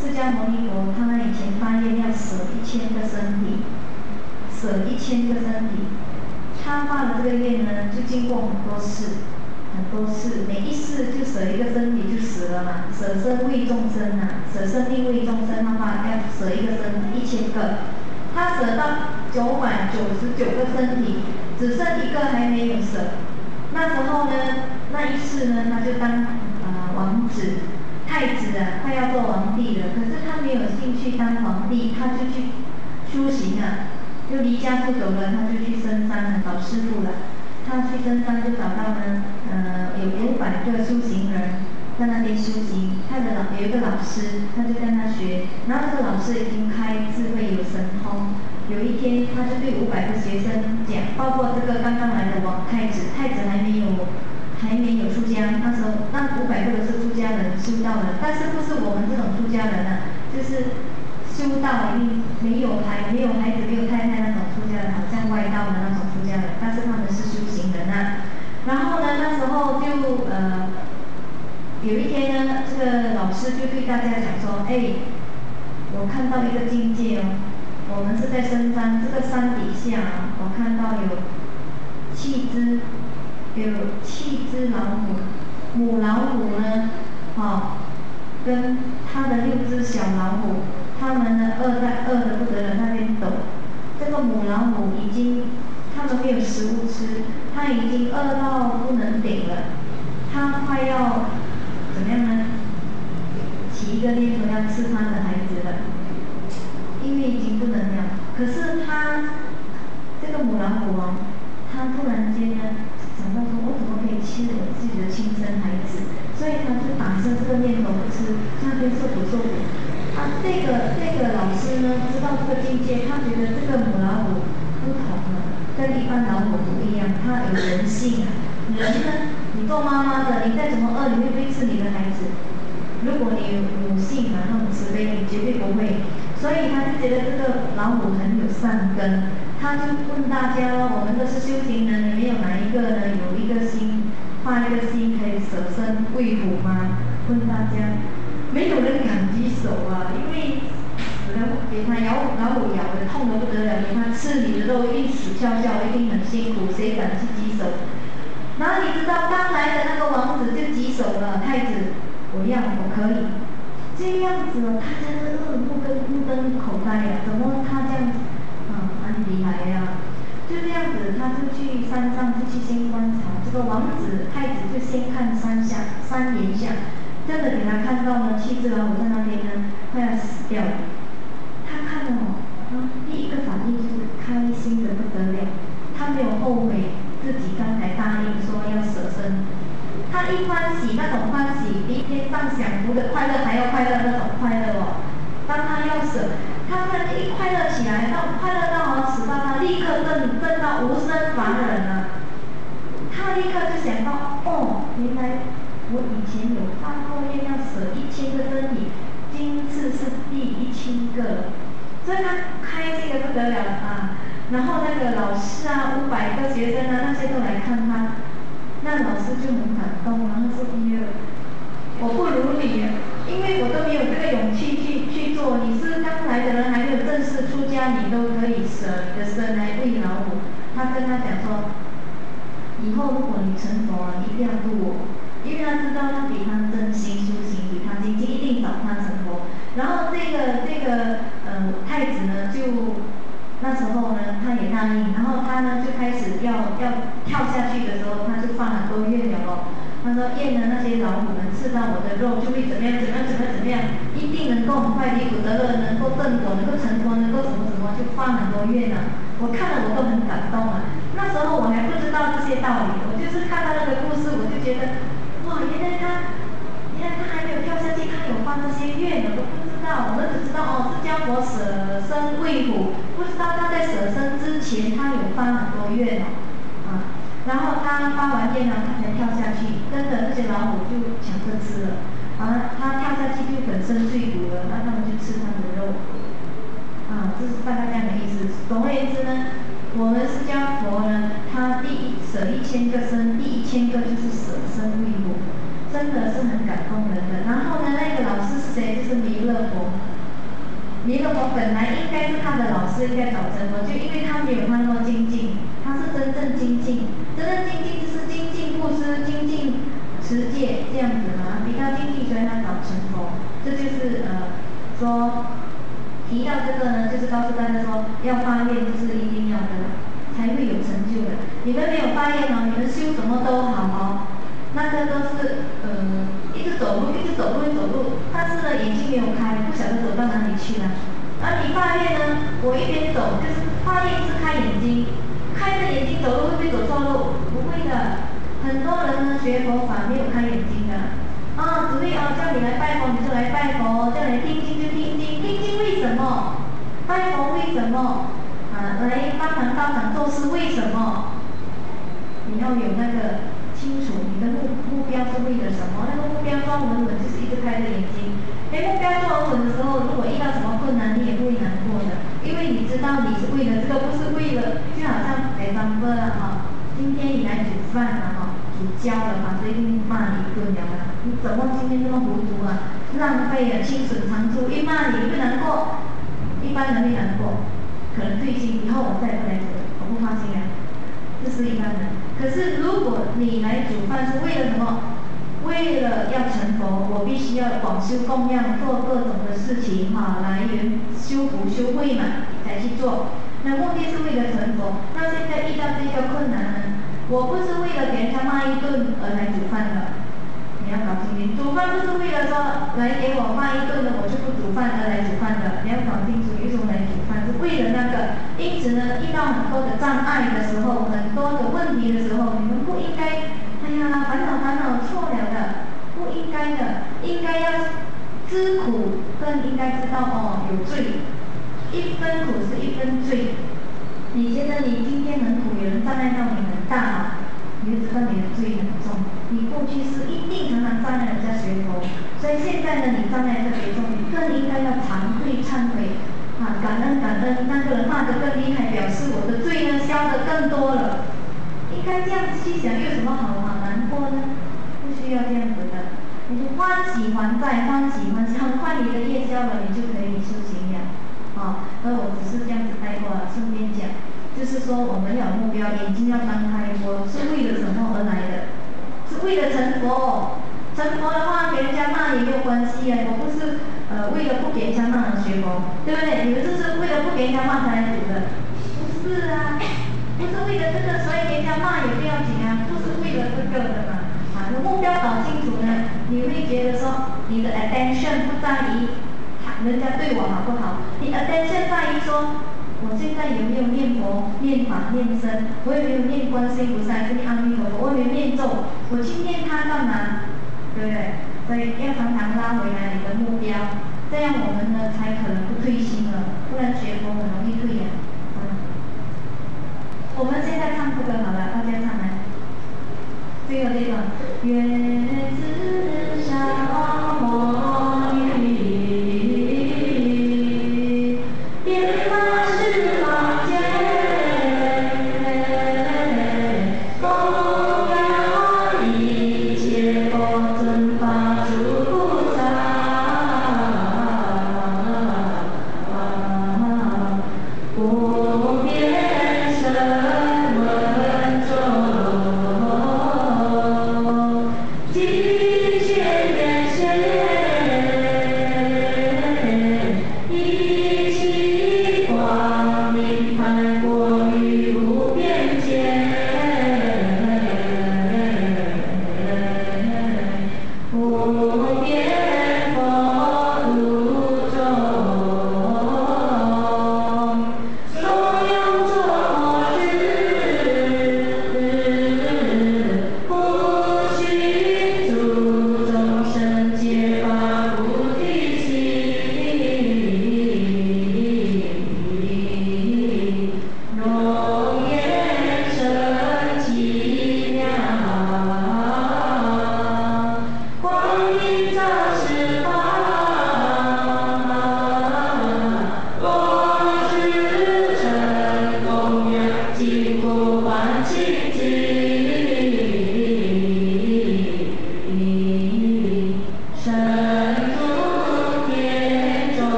释迦牟尼佛他以前发愿要舍一千个身体，舍一千个身体，他发了这个愿呢，就经过很多世，很多世，每一世就舍一个身体就死了嘛，舍身为众生啊，舍生命为众生，他发要舍一个身体一千个，他舍到九百九十九个身体，只剩一个还没有舍。那时候呢，那一世呢，他就当呃王子。太子啊，快要做皇帝了，可是他没有兴趣当皇帝，他就去修行啊，就离家出走了，他就去深山了找师傅了。他去深山就找到呢，呃，有五百个修行人在那边修行。他的老有一个老师，他就跟他学，然后这个老师已经开智慧有神通。有一天，他就对五百个学生讲，包括这个刚刚来的王太子，太子还没有。还没有出家，那时候那五百个都是出家人修道的，但是不是我们这种出家人啊，就是修道已经没有孩没有孩子没有太太那种出家人，好像外道的那种出家人，但是他们是修行人啊。然后呢，那时候就呃有一天呢，这个老师就对大家讲说，哎，我看到一个境界哦，我们是在深山，这个山底下啊，我看到有七只。有七只老虎，母老虎呢，哦，跟它的六只小老虎，它们呢饿在饿得不得了，那边抖。这个母老虎已经，它们没有食物吃，它已经饿到不能顶了，它快要怎么样呢？起一个念头要吃它的孩子了，因为已经不能了。可是它这个母老虎哦，它突然间呢。想到说，我怎么可以吃我自己的亲生孩子？所以他就打生这个念头不吃，那边受苦受苦。啊，这个这个老师呢，知道这个境界，他觉得这个母老虎不同了，跟一般老虎不一样，它有人性啊。人呢，你做妈妈的，你再怎么饿，你会不会吃你的孩子？如果你有母性啊，那种慈悲，你绝对不会。所以他就觉得这个老虎很有善根。他就问大家了，我们都是修行人，你们有哪一个呢？有一个心，发一个心可以舍身喂虎吗？问大家，没有人敢举手啊，因为死了给他咬老虎咬的痛得不得了，给他吃你的肉一定死翘翘，一定很辛苦，谁敢去举手？然后你知道刚来的那个王子就举手了，太子，我要，我可以。这样子哦，大家都目瞪目瞪口呆呀、啊，怎么他这样子？啊，蛮厉害呀！就这样子，他就去山上就去先观察。这个王子太子就先看山下山岩下，真的给他看到呢，七只老虎在那边呢，快要死掉了。他看了哦，啊，第一个反应就是开心的不得了，他没有后悔自己刚才答应说要舍身。他一欢喜，那种欢喜比天上享福的快乐还要快乐那种快乐哦。当他要舍，他突然间一快乐起来，那快乐到好使到他立刻震震到无声凡人了。他立刻就想到，哦，原来我以前有发过愿要舍一千个身体，今次是第一千个了，所以他开心的不得了啊。然后那个老师啊，五百个学生啊，那些都来看他。那老师就很感动，然后说：“哎呀，我不如你，因为我都没有这个勇气去去做。你是刚来的人，还没有正式出家，你都可以舍你的身来喂老虎。”他跟他讲说：“以后如果你成佛了，你一定要度我，因为他知道他比他真心修行，比他精进，一定找他成佛。”然后这个这个呃太子呢就。那时候呢，他也答应，然后他呢就开始要要跳下去的时候，他就发很多愿了咯。他说愿呢那些老虎们吃到我的肉，就会怎么样怎么样怎么样怎么样，一定能够很快离苦得乐，能够正果，能够成佛，能够什么什么，就发很多愿啊。我看了我都很感动啊。那时候我还不知道这些道理，我就是看到那个故事，我就觉得，哇，原来他，原来他还没有跳下去，他有发这些愿，我都不知道，我们只知道哦，释迦佛舍身喂虎。不知道他在舍身之前，他有发很多愿哦，啊，然后他发完愿呢，他才跳下去，跟着那些老虎就抢着吃了，啊，他跳下去就粉身碎骨了，那他们就吃他的肉，啊，这是大概这样的意思。总而言之呢，我们释迦佛呢，他第一舍一千个身，第一千个就是舍身喂虎，真的是很感动人的。然后呢，那个老师是谁？就是弥勒佛。 本来应该是他的老师应该早成佛，就因为他没有他那么精进，他是真正精进，真正精进就是精进布施、精进持戒这样子嘛，比较精进，所以他早成佛。这就是呃说提到这个呢，就是告诉大家说，要发愿就是一定要的，才会有成就的。你们没有发愿哦，你们修什么都好哦，那个都是呃一直走路，一直走路，一直走路，但是呢眼睛没有开，不晓得走到哪里去了。而你发愿呢，我一边走就是发愿是开眼睛，开着眼睛走路会不会走错路？不会的。很多人呢学佛法没有开眼睛的，啊，只会哦叫你来拜佛你就来拜佛，叫你听经就听经，听经为什么？拜佛为什么？啊，来帮忙道场做事为什么？你要有那个清楚，你的目目标是为了什么？那个目标装稳稳，就是一直开着眼睛。哎，目标装稳稳的时候，如果遇到什么困难，你也不会难过的，因为你知道你是为了这个，不是为了，就好像 example 啊哈，今天你来煮饭了哈，煮焦了，法师一定骂你一顿了啊！你怎么今天这么糊涂啊？浪费了，清损长处，一骂你，你会难过，一般人会难过，可能退心，以后我再也不来煮了，我不发心了。这是一般人。可是如果你来煮饭是为了什么？为了要成佛，我必须要广修供养，做各种的事情哈，来源修福修慧嘛，才去做。那目的是为了成佛。那现在遇到这个困难呢，我不是为了给人家骂一顿而来煮饭的。你要搞清楚，煮饭不是为了说来给我骂一顿的，我就不煮饭而来煮饭的。你要搞清楚，为什么来煮饭是为了那个。因此呢，遇到很多的障碍的时候，很多的问题的时候，你们不应该，哎呀，烦恼烦恼错了的，不应该的，应该要知苦，更应该知道哦有罪，一分苦是一分罪。你觉得你今天很苦，有人障碍到你很大啊，你就知道你的罪很重。你过去是一定常常障碍人家学佛，所以现在呢，你障碍特别重，你更应该要惭愧忏悔，啊，感恩感恩，那个人骂得更厉害，表示我的罪呢消得更多了。应该这样子去想，有什么好好难过呢？不需要这样子的，你就欢喜还在，欢喜欢喜，很快你的业消了，你就可以修行了。啊，而我只是这样子带过了，顺便讲，就是说我们有目标，眼睛要张开，我是为了什么而来的？是为了成佛。成佛的话，给人家骂也没有关系啊，我不是呃为了不给人家骂而学佛，对不对？你们这是为了不给人家骂才来读的，不是啊，不是为了这个，所以给人家骂也不要紧啊，不是为了这个的嘛。啊，你目标搞清楚呢，你会觉得说你的 attention 不在于人家对我好不好，你 attention 在于说。我现在有没有念佛、念法、念僧？我有没有念观世音菩萨、念阿弥陀佛？我有没有念咒？我去念它干嘛？对不对？所以要常常拉回来你的目标，这样我们呢才可能不退心了，不然学佛很容易退呀、啊。嗯。我们现在唱这个好了，大家唱来。最后这段，月自小魔女。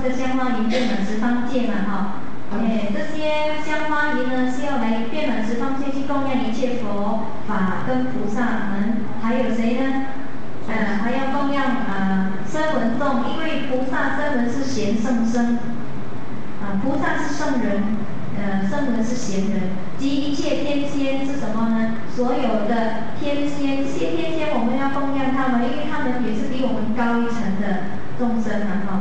个香花银遍满十方界嘛哈。哎，这些香花银呢是要来遍满十方界去供养一切佛法跟菩萨们，还有谁呢？呃，还要供养啊声闻众，因为菩萨声闻是贤圣僧，啊菩萨是圣人，呃声闻是贤人，及一切天仙是什么呢？所有的天仙，这些天仙我们要供养他们，因为他们也是比我们高一层的众生嘛哈。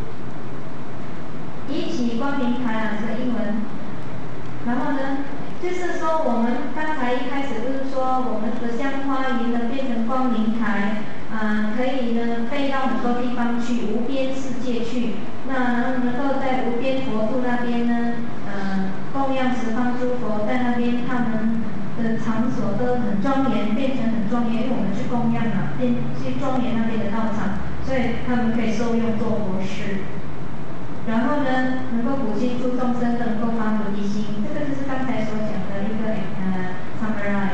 引起光明台啊，这个英文。然后呢，就是说我们刚才一开始不是说我们的香花银呢变成光明台，啊、呃，可以呢飞到很多地方去，无边世界去。那能能够在无边佛度那边呢，呃，供养十方诸佛，在那边他们的场所都很庄严，变成很庄严，因为我们去供养嘛，变去庄严那边的道场，所以他们可以受用做佛事。然后呢，能够普济诸众生，能够发菩提心，这个就是刚才所讲的一个呃 summarize。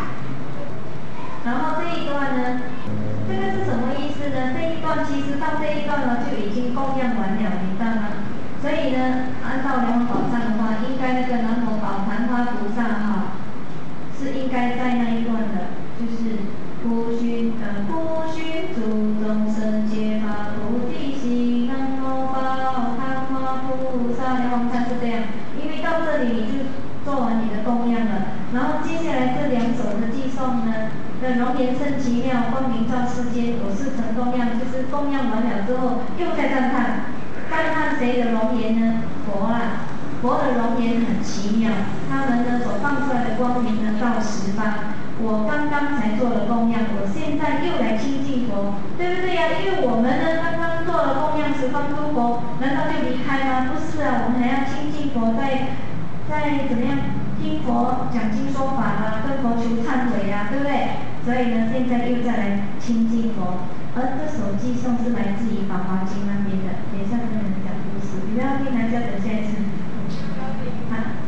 然后这一段呢，这个是什么意思呢？这一段其实到这一段呢就已经供养完了，明白吗？所以呢，按照莲花宝藏的话，应该那个南无宝昙花菩萨哈，是应该在那一段的，就是不须呃不须诸众生皆发菩提心，南无宝昙花菩萨。莲花赞是这样，因为到这里你就做完你的供养了，然后接下来这两首的寄颂呢，那容颜甚奇妙，光明照世间，有四层供养，就是供养完了之后又在赞叹，赞叹谁的容颜呢？佛啊，佛的容颜很奇妙，他们呢所放出来的光明呢到十方。我刚刚才做了供养，我现在又来亲近佛，对不对呀、啊？因为我们呢刚刚做了供养十方诸佛，难道就离开吗？不是啊，我们还要亲近佛，在在怎么样听佛讲经说法啊，跟佛求忏悔啊，对不对？所以呢，现在又再来亲近佛。而这首寄颂是来自于《法华经》那边的，等一下跟你们讲故事。你们要听还是要等下一次？啊。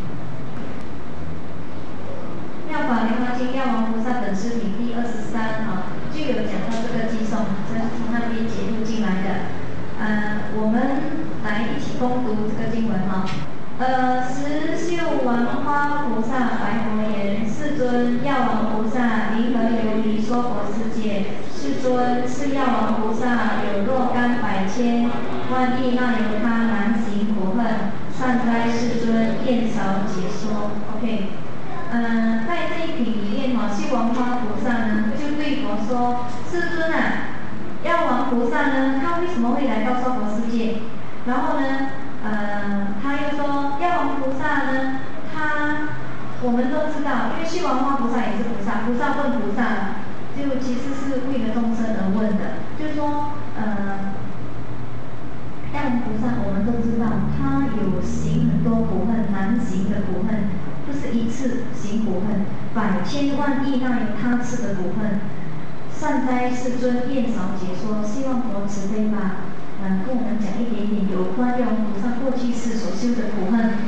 妙法莲华经药王菩萨本师品第二十三啊，就有讲到这个寄颂，这是从那边解录进来的。呃，我们来一起攻读这个经文哈。呃，十秀王花菩萨白佛言：世尊，药王菩萨云何游离说佛世界？世尊，是药王菩萨有若干百千万亿那由他难行苦恨，善哉世尊，愿少解说。OK。嗯，在这一品里面哈，秀王花菩萨呢就对佛说：世尊啊，药王菩萨呢，他为什么会来到娑婆世界？然后呢，呃，他又说药王菩萨呢，他我们都知道，因为秀王花菩萨也是菩萨，菩萨问菩萨，就其实是为了众生而问的，就是说，呃。药王菩萨，我们都知道，他有行很多苦恨，难行的苦恨，不是一次行苦恨，百千万亿那由他赐的苦恨。善哉世尊，愿少解说，希望佛慈悲吧，嗯，跟我们讲一点点有关药王菩萨过去世所修的苦恨。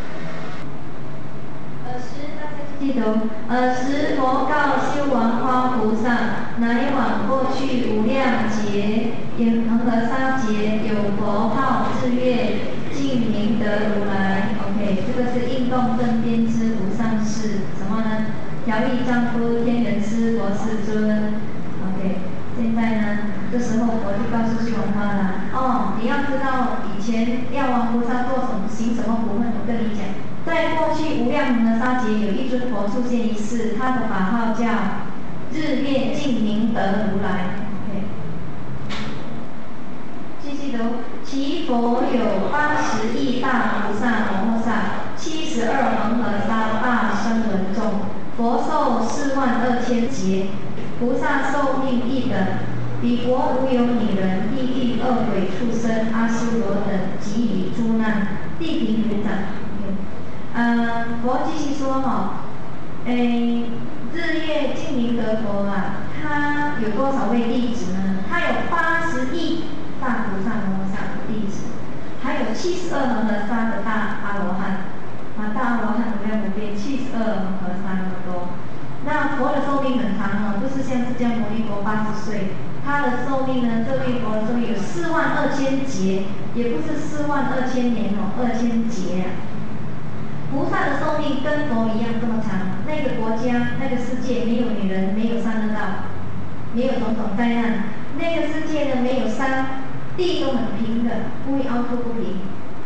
尔时大家记得，尔时佛告修王花菩萨，乃往过去无量劫。恒河沙劫有佛号智月净明德如来 ，OK， 这个是应洞正边知无上士，什么呢？调御丈夫天人师佛世尊 ，OK。现在呢，这时候佛就告诉秀王花了，哦，你要知道以前药王菩萨做什么行什么苦恨，我跟你讲，在过去无量恒河沙劫有一尊佛出现一世，他的法号叫日月净明德如来。其佛有八十亿大菩萨摩诃萨，七十二恒河沙大声闻众，佛寿四万二千劫，菩萨寿命亦等。彼国无有女人、地狱、恶鬼、畜生、阿修罗等，给予诸难。地平云长。呃，佛继续说哈，诶，日月净明德佛啊，他有多少位弟子呢？他有八十亿大菩萨摩诃萨的弟子，还有七十二恒河沙的大阿罗汉，啊，大阿罗汉无量无边，七十二恒河沙那么多。那佛的寿命很长哦，不是像释迦牟尼佛八十岁，他他的寿命呢，这位佛的寿命有四万二千劫，也不是四万二千年哦，二千劫啊。菩萨的寿命跟佛一样这么长，那个国家、那个世界没有女人，没有三恶道，没有种种灾难，那个世界呢没有山，地都很平的，不会凹凸不平。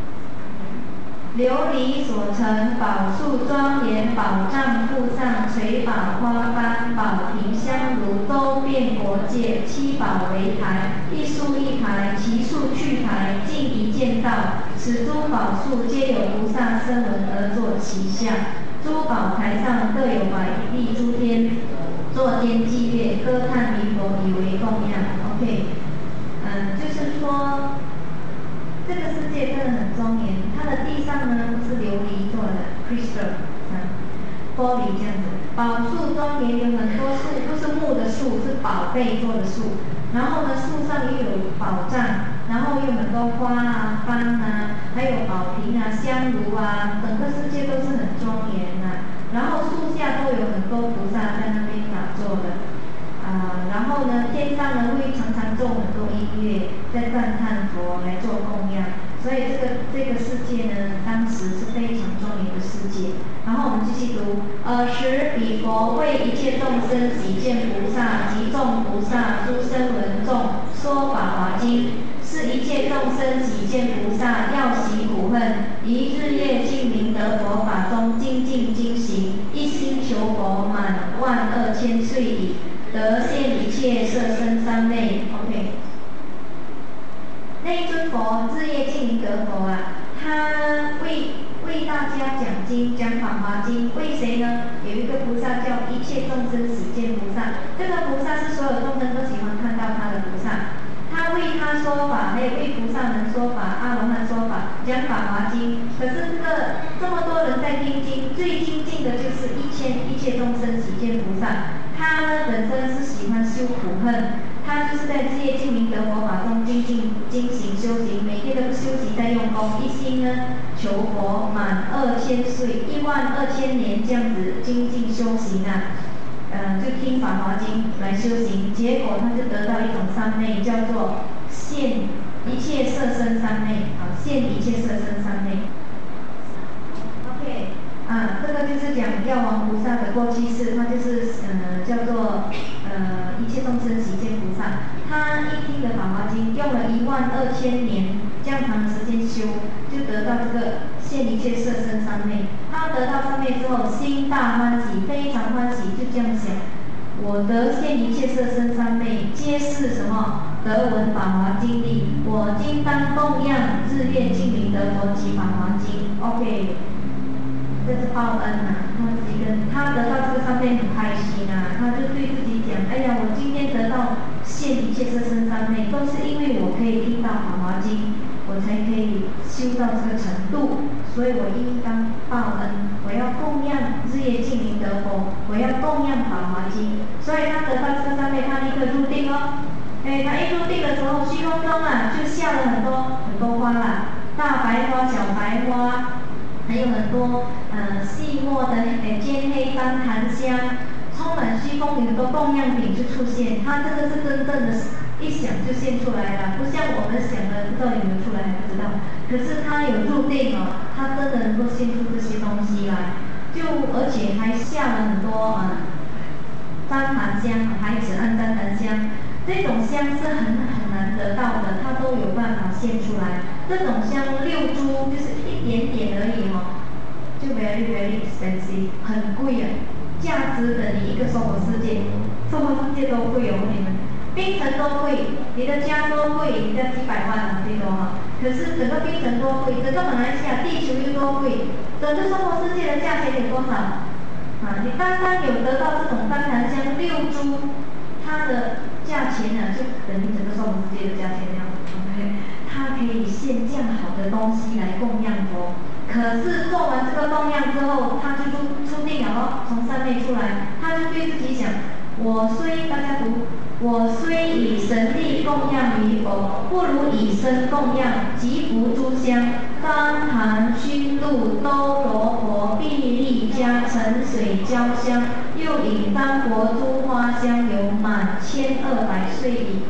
琉璃所成宝树庄严，宝藏铺上垂宝花幡，宝瓶香炉周遍国界，七宝为台，一树一台，其树去台，尽一见道。此诸宝树皆有菩萨声闻而作其相，诸宝台上各有百亿诸天，作天伎乐，歌叹弥佛，以为供养。OK， 嗯，就是说。这个世界真的很庄严，它的地上呢是琉璃做的 crystal， 嗯，玻璃这样子。宝树庄严有很多树，不是木的树，是宝贝做的树。然后呢，树上又有宝藏，然后有很多花啊、幡啊，还有宝瓶啊、香炉啊，整个世界都是很庄严的、啊。然后树下都有很多菩萨在那边打坐的。啊、呃，然后呢，天上呢会常常奏很多音乐，在赞叹佛来做供养，所以这个这个世界呢，当时是非常庄严的世界。然后我们继续读，尔时彼佛为一切众生喜见菩萨及众菩萨诸声闻众说法华经，是一切众生喜见菩萨要习苦恨，于日夜净明得佛法中精进精行，一心求佛满万二千岁矣。得现一切色身三昧 ，OK。那一尊佛日夜净明得佛啊，他为为大家讲经，讲法华经，为谁呢？有一个菩萨叫一切众生喜见菩萨，这个菩萨是所有众生都喜欢看到他的菩萨。他为他说法，还有为菩萨们说法、阿罗汉说法，讲法华经。可是这个这么多人在听经，最精进的就是一千一切众生喜见菩萨。他呢本身是喜欢修苦恨，他就是在日夜净明得佛法中精进精行修行，每天都修行在用功，一心呢求佛满二千岁，一万二千年这样子精进修行啊。呃，就听法华经来修行，结果他就得到一种三昧，叫做现一切色身三昧啊，现一切色身三昧。OK， 啊，这个就是讲药王菩萨的过去世，他就是呃叫做呃一切众生喜见菩萨，他一听的法华经，用了一万二千年这样长的时间修，就得到这个现一切色身三昧。他得到三昧之后，心大欢喜，非常欢喜，就这样想：我得现一切色身三昧，皆是什么？得闻法华经力，我今当供养日夜净明得佛及法华经。OK， 这是报恩呐、啊，他自己跟他得到这个三昧很开心啊，他就对自己讲：哎呀，我今天得到现一切色身三昧，都是因为我可以听到法华经。我才可以修到这个程度，所以我应当报恩，我要供养日夜净明得佛，我要供养法华经，所以他得到这个三昧，他立刻入定哦。哎，他一入定的时候，虚空中啊就下了很多很多花啦，大白花、小白花，还有很多呃细末的呃尖黑斑檀香，充满虚空里很多供养品就出现，他这个是真正的。一想就现出来了，不像我们想的，不知道有没有出来还不知道。可是他有入定哦，他真的能够现出这些东西来，就而且还下了很多啊，旃檀香、海子岸旃檀香，这种香是很很难得到的，他都有办法现出来。这种香六株就是一点点而已哦，就 very very expensive， 很贵啊，价值等于一个娑婆世界，娑婆世界都贵哦，你们。槟城多贵，你的家多贵，你的几百万啊，最多哈。可是整个槟城多贵，整个马来西亚地球又多贵，整个娑婆世界的价钱有多少？啊，你单单有得到这种旃檀香六株，它的价钱呢，就等于整个娑婆世界的价钱了。OK， 它可以现这样好的东西来供养佛。可是做完这个供养之后，他就出出定了哦，从三昧出来，他就对自己讲：我虽大家读。我虽以神力供养于佛，不如以身供养，即福诸香，旃檀、熏露、兜罗婆、碧丽加、沉水焦香，又以丹国诸花香油满千二百岁矣。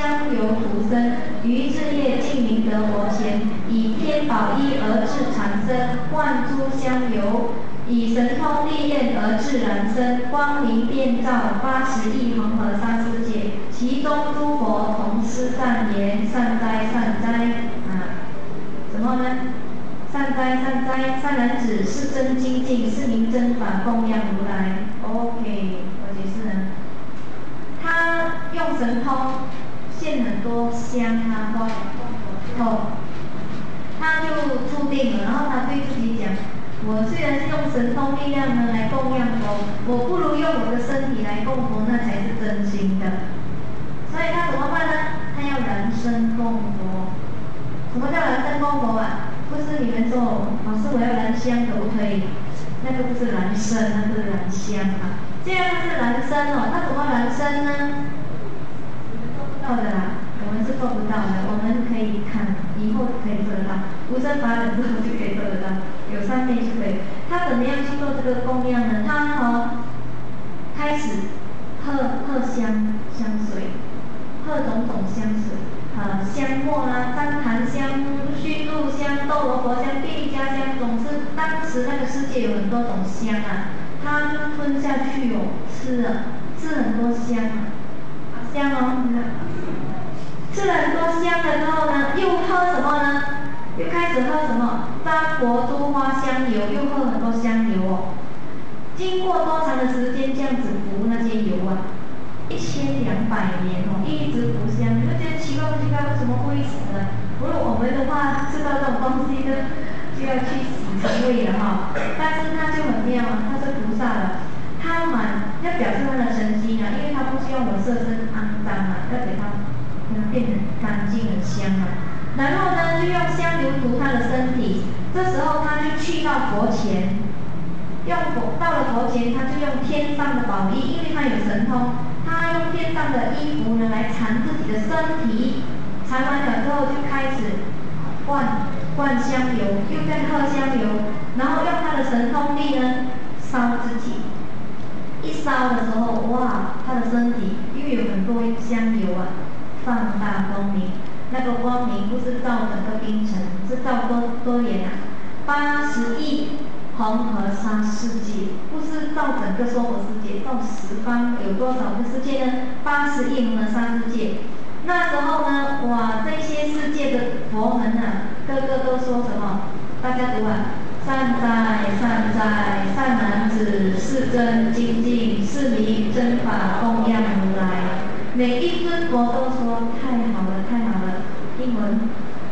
香油涂身，于日夜净明得佛前，以天宝衣而至长生，万诸香油，以神通力焰而至燃身，光明遍照八十亿恒河沙世界，其中诸佛同师赞言：善哉善哉啊！什么呢？善哉善哉，善男子，是真精进，是名真法供养如来。OK， 我解释呢。他用神通现很多香啊，都哦，他就出定了，然后他对自己讲：我虽然是用神通力量呢来供养佛，我不如用我的身体来供佛，那才是真心的。所以他怎么办呢？他要燃身供佛。什么叫燃身供佛啊？不是你们说，老师我要燃香可不可以？那个不是燃身，那个是燃香啊。这样是燃身哦，他怎么燃身呢？做不到的啦，我们是做不到的，我们可以看，以后可以做得到，无生法忍之后就可以做得到，有三昧就可以。他怎么样去做这个供养呢？他哦，开始喝喝香香水，喝种种香水。呃，香末啦、旃檀香、熏鹿香、斗罗佛香、地迦香，总之当时那个世界有很多种香啊，他就吞下去哦，吃了，吃很多香啊，香哦，吃了很多香了之后呢，又喝什么呢？又开始喝什么？扎国珠花香油，又喝很多香油哦。经过多长的时间这样子服那些油啊？一千两百年哦，一直服香，你们觉得奇怪不奇怪？为什么会死呢？如果我们的话吃到这种东西呢，就要去洗肠胃了哈。但是他就很妙啊，他是菩萨了，他满要表示他的诚心啊，因为他不希望我色身肮脏啊，要给他给他变得干净很香啊。然后呢，就用香油涂他的身体，这时候他就去到佛前。用佛到了佛前，他就用天上的宝衣，因为他有神通，他用天上的衣服呢来缠自己的身体，缠完了之后就开始灌灌香油，又在喝香油，然后用他的神通力呢烧自己。一烧的时候，哇，他的身体因为有很多香油啊，放大光明。那个光明不是照整个冰城，是照多多远啊？八十亿。恒河沙世界不是照整个娑婆世界，照十方有多少个世界呢？八十亿恒河沙世界。那时候呢，哇，这些世界的佛门啊，个个都说什么？大家读啊，善哉善哉，善男子，是真精进，是名真法供养如来。每一尊佛都说太好了，太好了。英文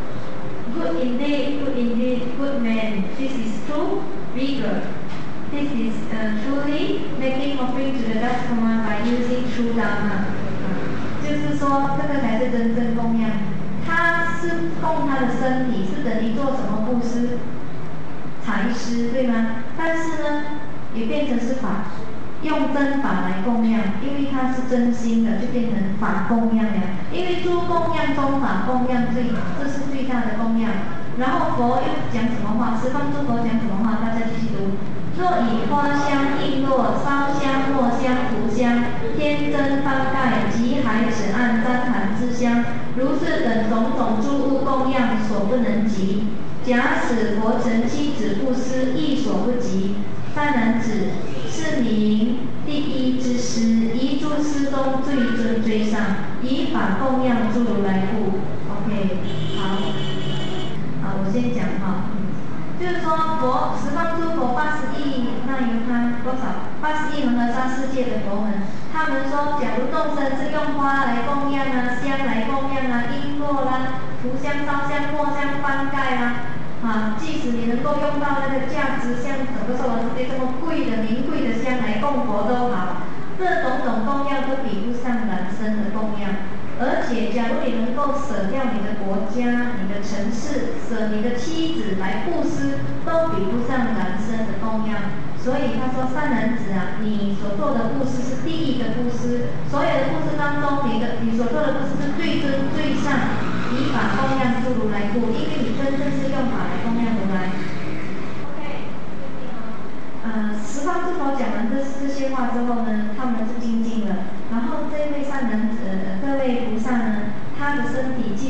，Good indeed, good indeed, good man. This is true. Bigger. This is uh, truly making offering to the Dutch command by using true Dharma. 就是说，这个才是真正供养。他是供他的身体，是等于做什么布施？财施，对吗？但是呢，也变成是法，用真法来供养，因为他是真心的，就变成法供养了。因为诸供养中法供养最，这是最大的供养。然后佛又讲什么话？十方诸佛讲什么话？大家继续读。若以花香璎珞、烧香、末香、涂香、天真方盖及海此岸旃檀之香，如是等种种诸物供养，所不能及。假使佛成妻子布施，亦所不及。善男子，是名第一之师，一诸师中最尊最上，以法供养诸如来故。OK， 好。啊，我先讲哈，就是说佛十方诸佛八十亿，那由他多少？八十亿恒河沙世界的佛门，他们说，假如众生是用花来供养啊，香来供养啊，璎珞啦，涂香、烧香、末香、翻盖啦，啊，即使你能够用到那个价值像整个娑婆世界这么贵的名贵的香来供佛都好，这种种供养都比不上燃身的供养。而且，假如你能够舍掉你的国家、你的城市、舍你的妻子来布施，都比不上燃身的供养。所以他说，善男子啊，你所做的布施是第一的布施，所有的布施当中，你的你所做的布施是最尊最上，以法供养诸如来故，因为你真正是用法来供养如来。OK， 呃，十方诸佛讲完这这些话之后呢，他们是精进了。然后这位善男子、呃、各位菩萨呢，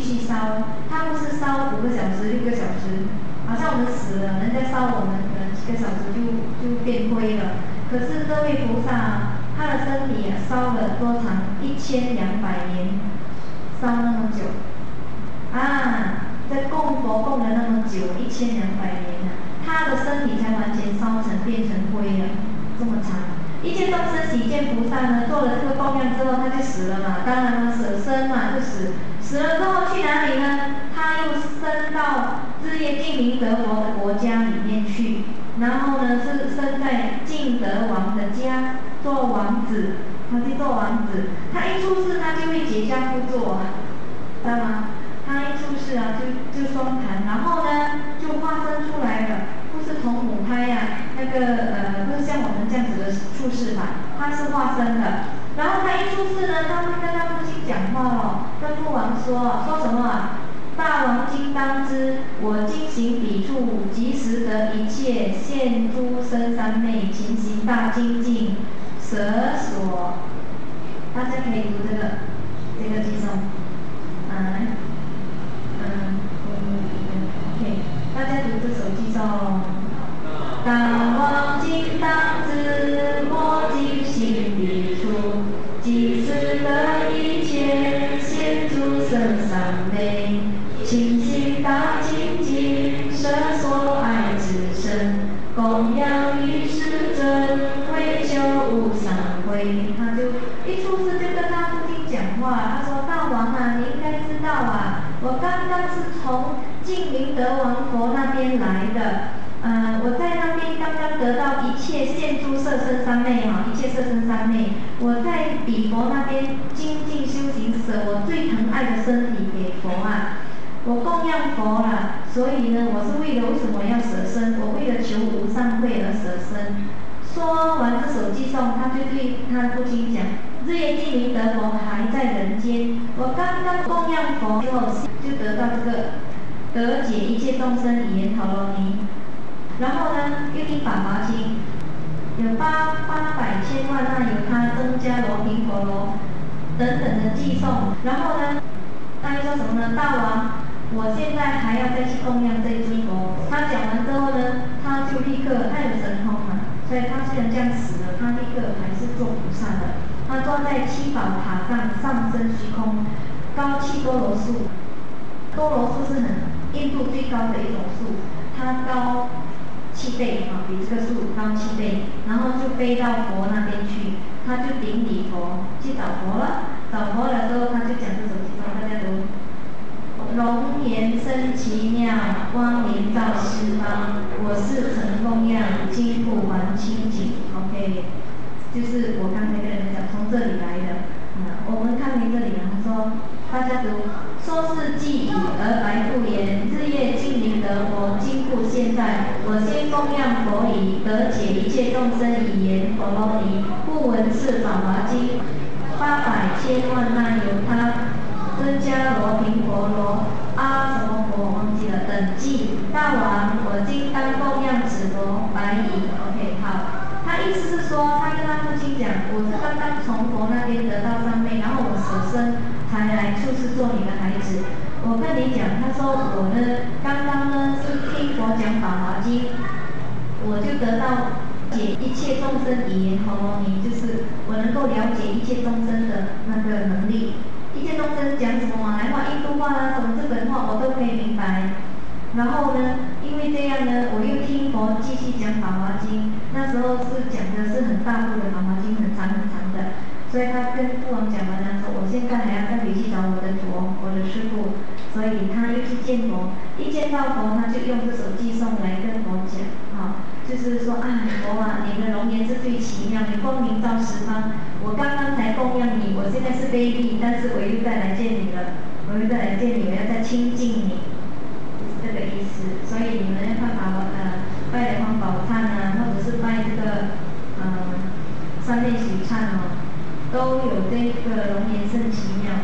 续烧，他不是烧五个小时、六个小时，好像我们死了，人家烧我们可能几个小时就就变灰了。可是这位菩萨，他的身体啊烧了多长？一千两百年，烧那么久，啊，在供佛供了那么久，一千两百年了，他的身体才完全烧成变成灰了，这么长。一切众生喜见菩萨呢，做了这个供养之后，他就死了嘛，当然了，舍身嘛就死，死了之后去哪里呢？他又升到日夜净明德佛的国家里面去，然后呢是生在净德王的家做王子，他去做王子，他一出世他就会结跏趺坐，知道吗？他一出世啊就就双弹，然后呢就化身出来了，不是从母胎呀、啊，那个呃不是像我们这样子的出世法，他是化身的。然后他一出世呢，他会跟他父亲讲话哦，跟父王说说什么啊？大王今当知，我今行彼处，即时得一切现诸生三昧，勤行大精进，舍所。大家可以读这个这个偈颂，嗯嗯嗯 ，OK， 大家读这首偈颂。大王今当知，我今行彼处，即时得一切现诸生三昧。勤行大精进，舍所爱之身，供养于世尊，为求无上慧。他就一出世就跟他父亲讲话，他说：“大王啊，你应该知道啊，我刚刚是从净明德王佛那边来的。呃，我在那边刚刚得到一切现诸色身三昧哈，一切色身三昧。我在彼佛那边精进修行，舍我最疼爱的身体给佛啊。”我供养佛了，所以呢，我是为了为什么要舍身？我为了求无上慧而舍身。说完这首偈颂，他就对他父亲讲：日夜净明德佛还在人间，我刚刚供养佛之后，就得到这个得解一切众生语言陀罗尼。然后呢，又听法华经，有八八百千万那由他增加罗频婆罗等等的偈颂。然后呢，他又说什么呢？大王。我现在还要再去供养这尊佛。他讲完之后呢，他就立刻，他有神通嘛，所以他虽然这样死了，他立刻还是做菩萨的。他坐在七宝塔上，上升虚空，高七多罗树。多罗树是很印度最高的一种树，它高七倍啊，比这个树高七倍。然后就飞到佛那边去，他就顶礼佛，去找佛了。找佛了之后，他就讲这首偈颂，大家读。容颜生奇妙，光明照十方。我是成供养，金不还清净。OK， 就是我刚才跟人讲，从这里来的。嗯，我们看回这里，他说，大家读，说是记语而白复言，日夜净明德佛，今复现在。我先供养佛已，得解一切众生语言陀罗尼，故闻是法华经，八百千万那由他。增加罗频婆罗阿什么佛我忘记了等记，大王，我今当供养此佛白蚁。OK， 好，他意思是说，他跟他父亲讲，我是刚刚从佛那边得到三昧，然后我舍身才来出世做你的孩子。我跟你讲，他说我呢，刚刚呢是听佛讲法华经，我就得到解一切众生语言陀罗尼，就是我能够了解一切众生的那个能力。一切众生讲什么马来话、印度话啊，什么日本话，我都可以明白。然后呢，因为这样呢，我又听佛继续讲法华经，那时候是讲的是很大部的法华经，很长很长的。所以他跟父王讲完了，说我现在还要再回去找我的佛，我的师父。所以他又去见佛，一见到佛，他就用这首偈颂来跟佛讲，啊，就是说啊，佛啊，你的容颜是最奇妙，你光明照十方。我刚刚才供养你，我现在是卑鄙，但是我又再来见你了，我又再来见你，我要再亲近你，就是这个意思。所以你们要看法呃拜莲花宝忏啊，或者是拜这个呃三昧水忏哦，都有这个容颜甚奇妙。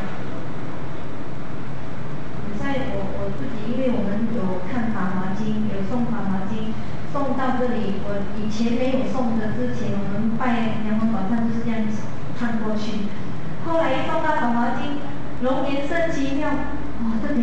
在我我自己，因为我们有看法华经，有诵法华经，诵到这里，我以前没有诵的之前，我们拜莲花宝忏就是这样看过去。后来诵到法华经，容颜甚奇妙，哇、哦，这里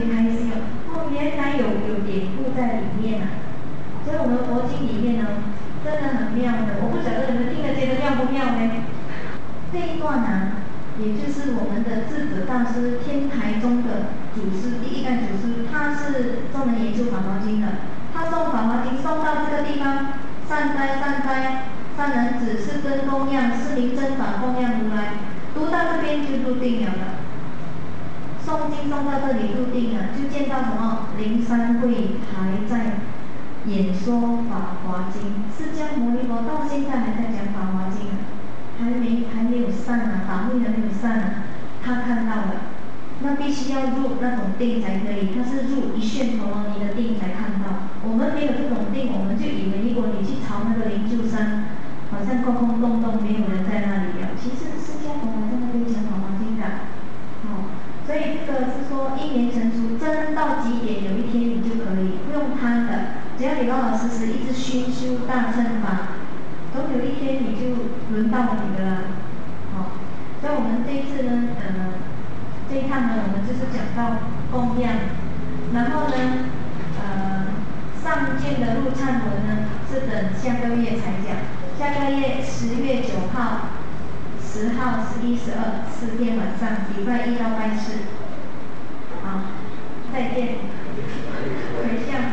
我们佛经里面呢，真的很妙的，我不晓得你们听得觉得妙不妙呢？这一段啊，也就是我们的智者大师天台宗的祖师，第一代祖师，他是专门研究《法华经》的。他送《法华经》送到这个地方，善哉善哉，善男子是真供养，是名真法供养如来。读到这边就入定了的。诵经诵到这里入定了，就见到什么？灵山会还在演说《法华经》，释迦牟尼佛到现在还在讲《法华经》啊，还没还没有散啊，法会还没有散啊，他看到了，那必须要入那种定才可以，他是入一旋陀罗尼的定才看到。我们没有这种定，我们就以为如果你去朝那个灵鹫山，好像空空洞洞，没有人在那里了。其实释迦佛还在那边讲《法华经》的，哦。所以这个是说因缘成熟，真到极点，有一天你就可以不用贪的，只要你老老实实一直熏修大乘法，总有一天你就轮到你的了。好、哦，所以我们这一次呢，呃，这一趟呢，我们就是讲到供养，然后呢，呃，上卷的入忏文呢，是等下个月才讲，下个月十月九号。十号、十一、十二四天晚上，礼拜一到拜四。好，再见。回向。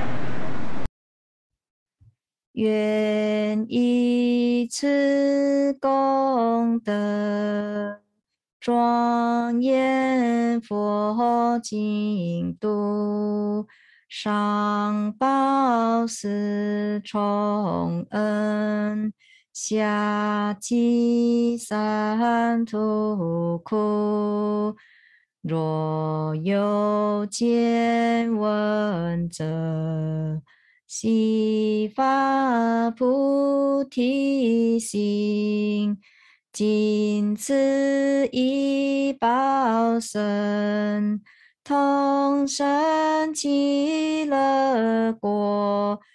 愿以此功德，庄严佛净土，上报四重恩，下济三途苦。若有见闻者，悉发菩提心，尽此一报身，同生极乐国。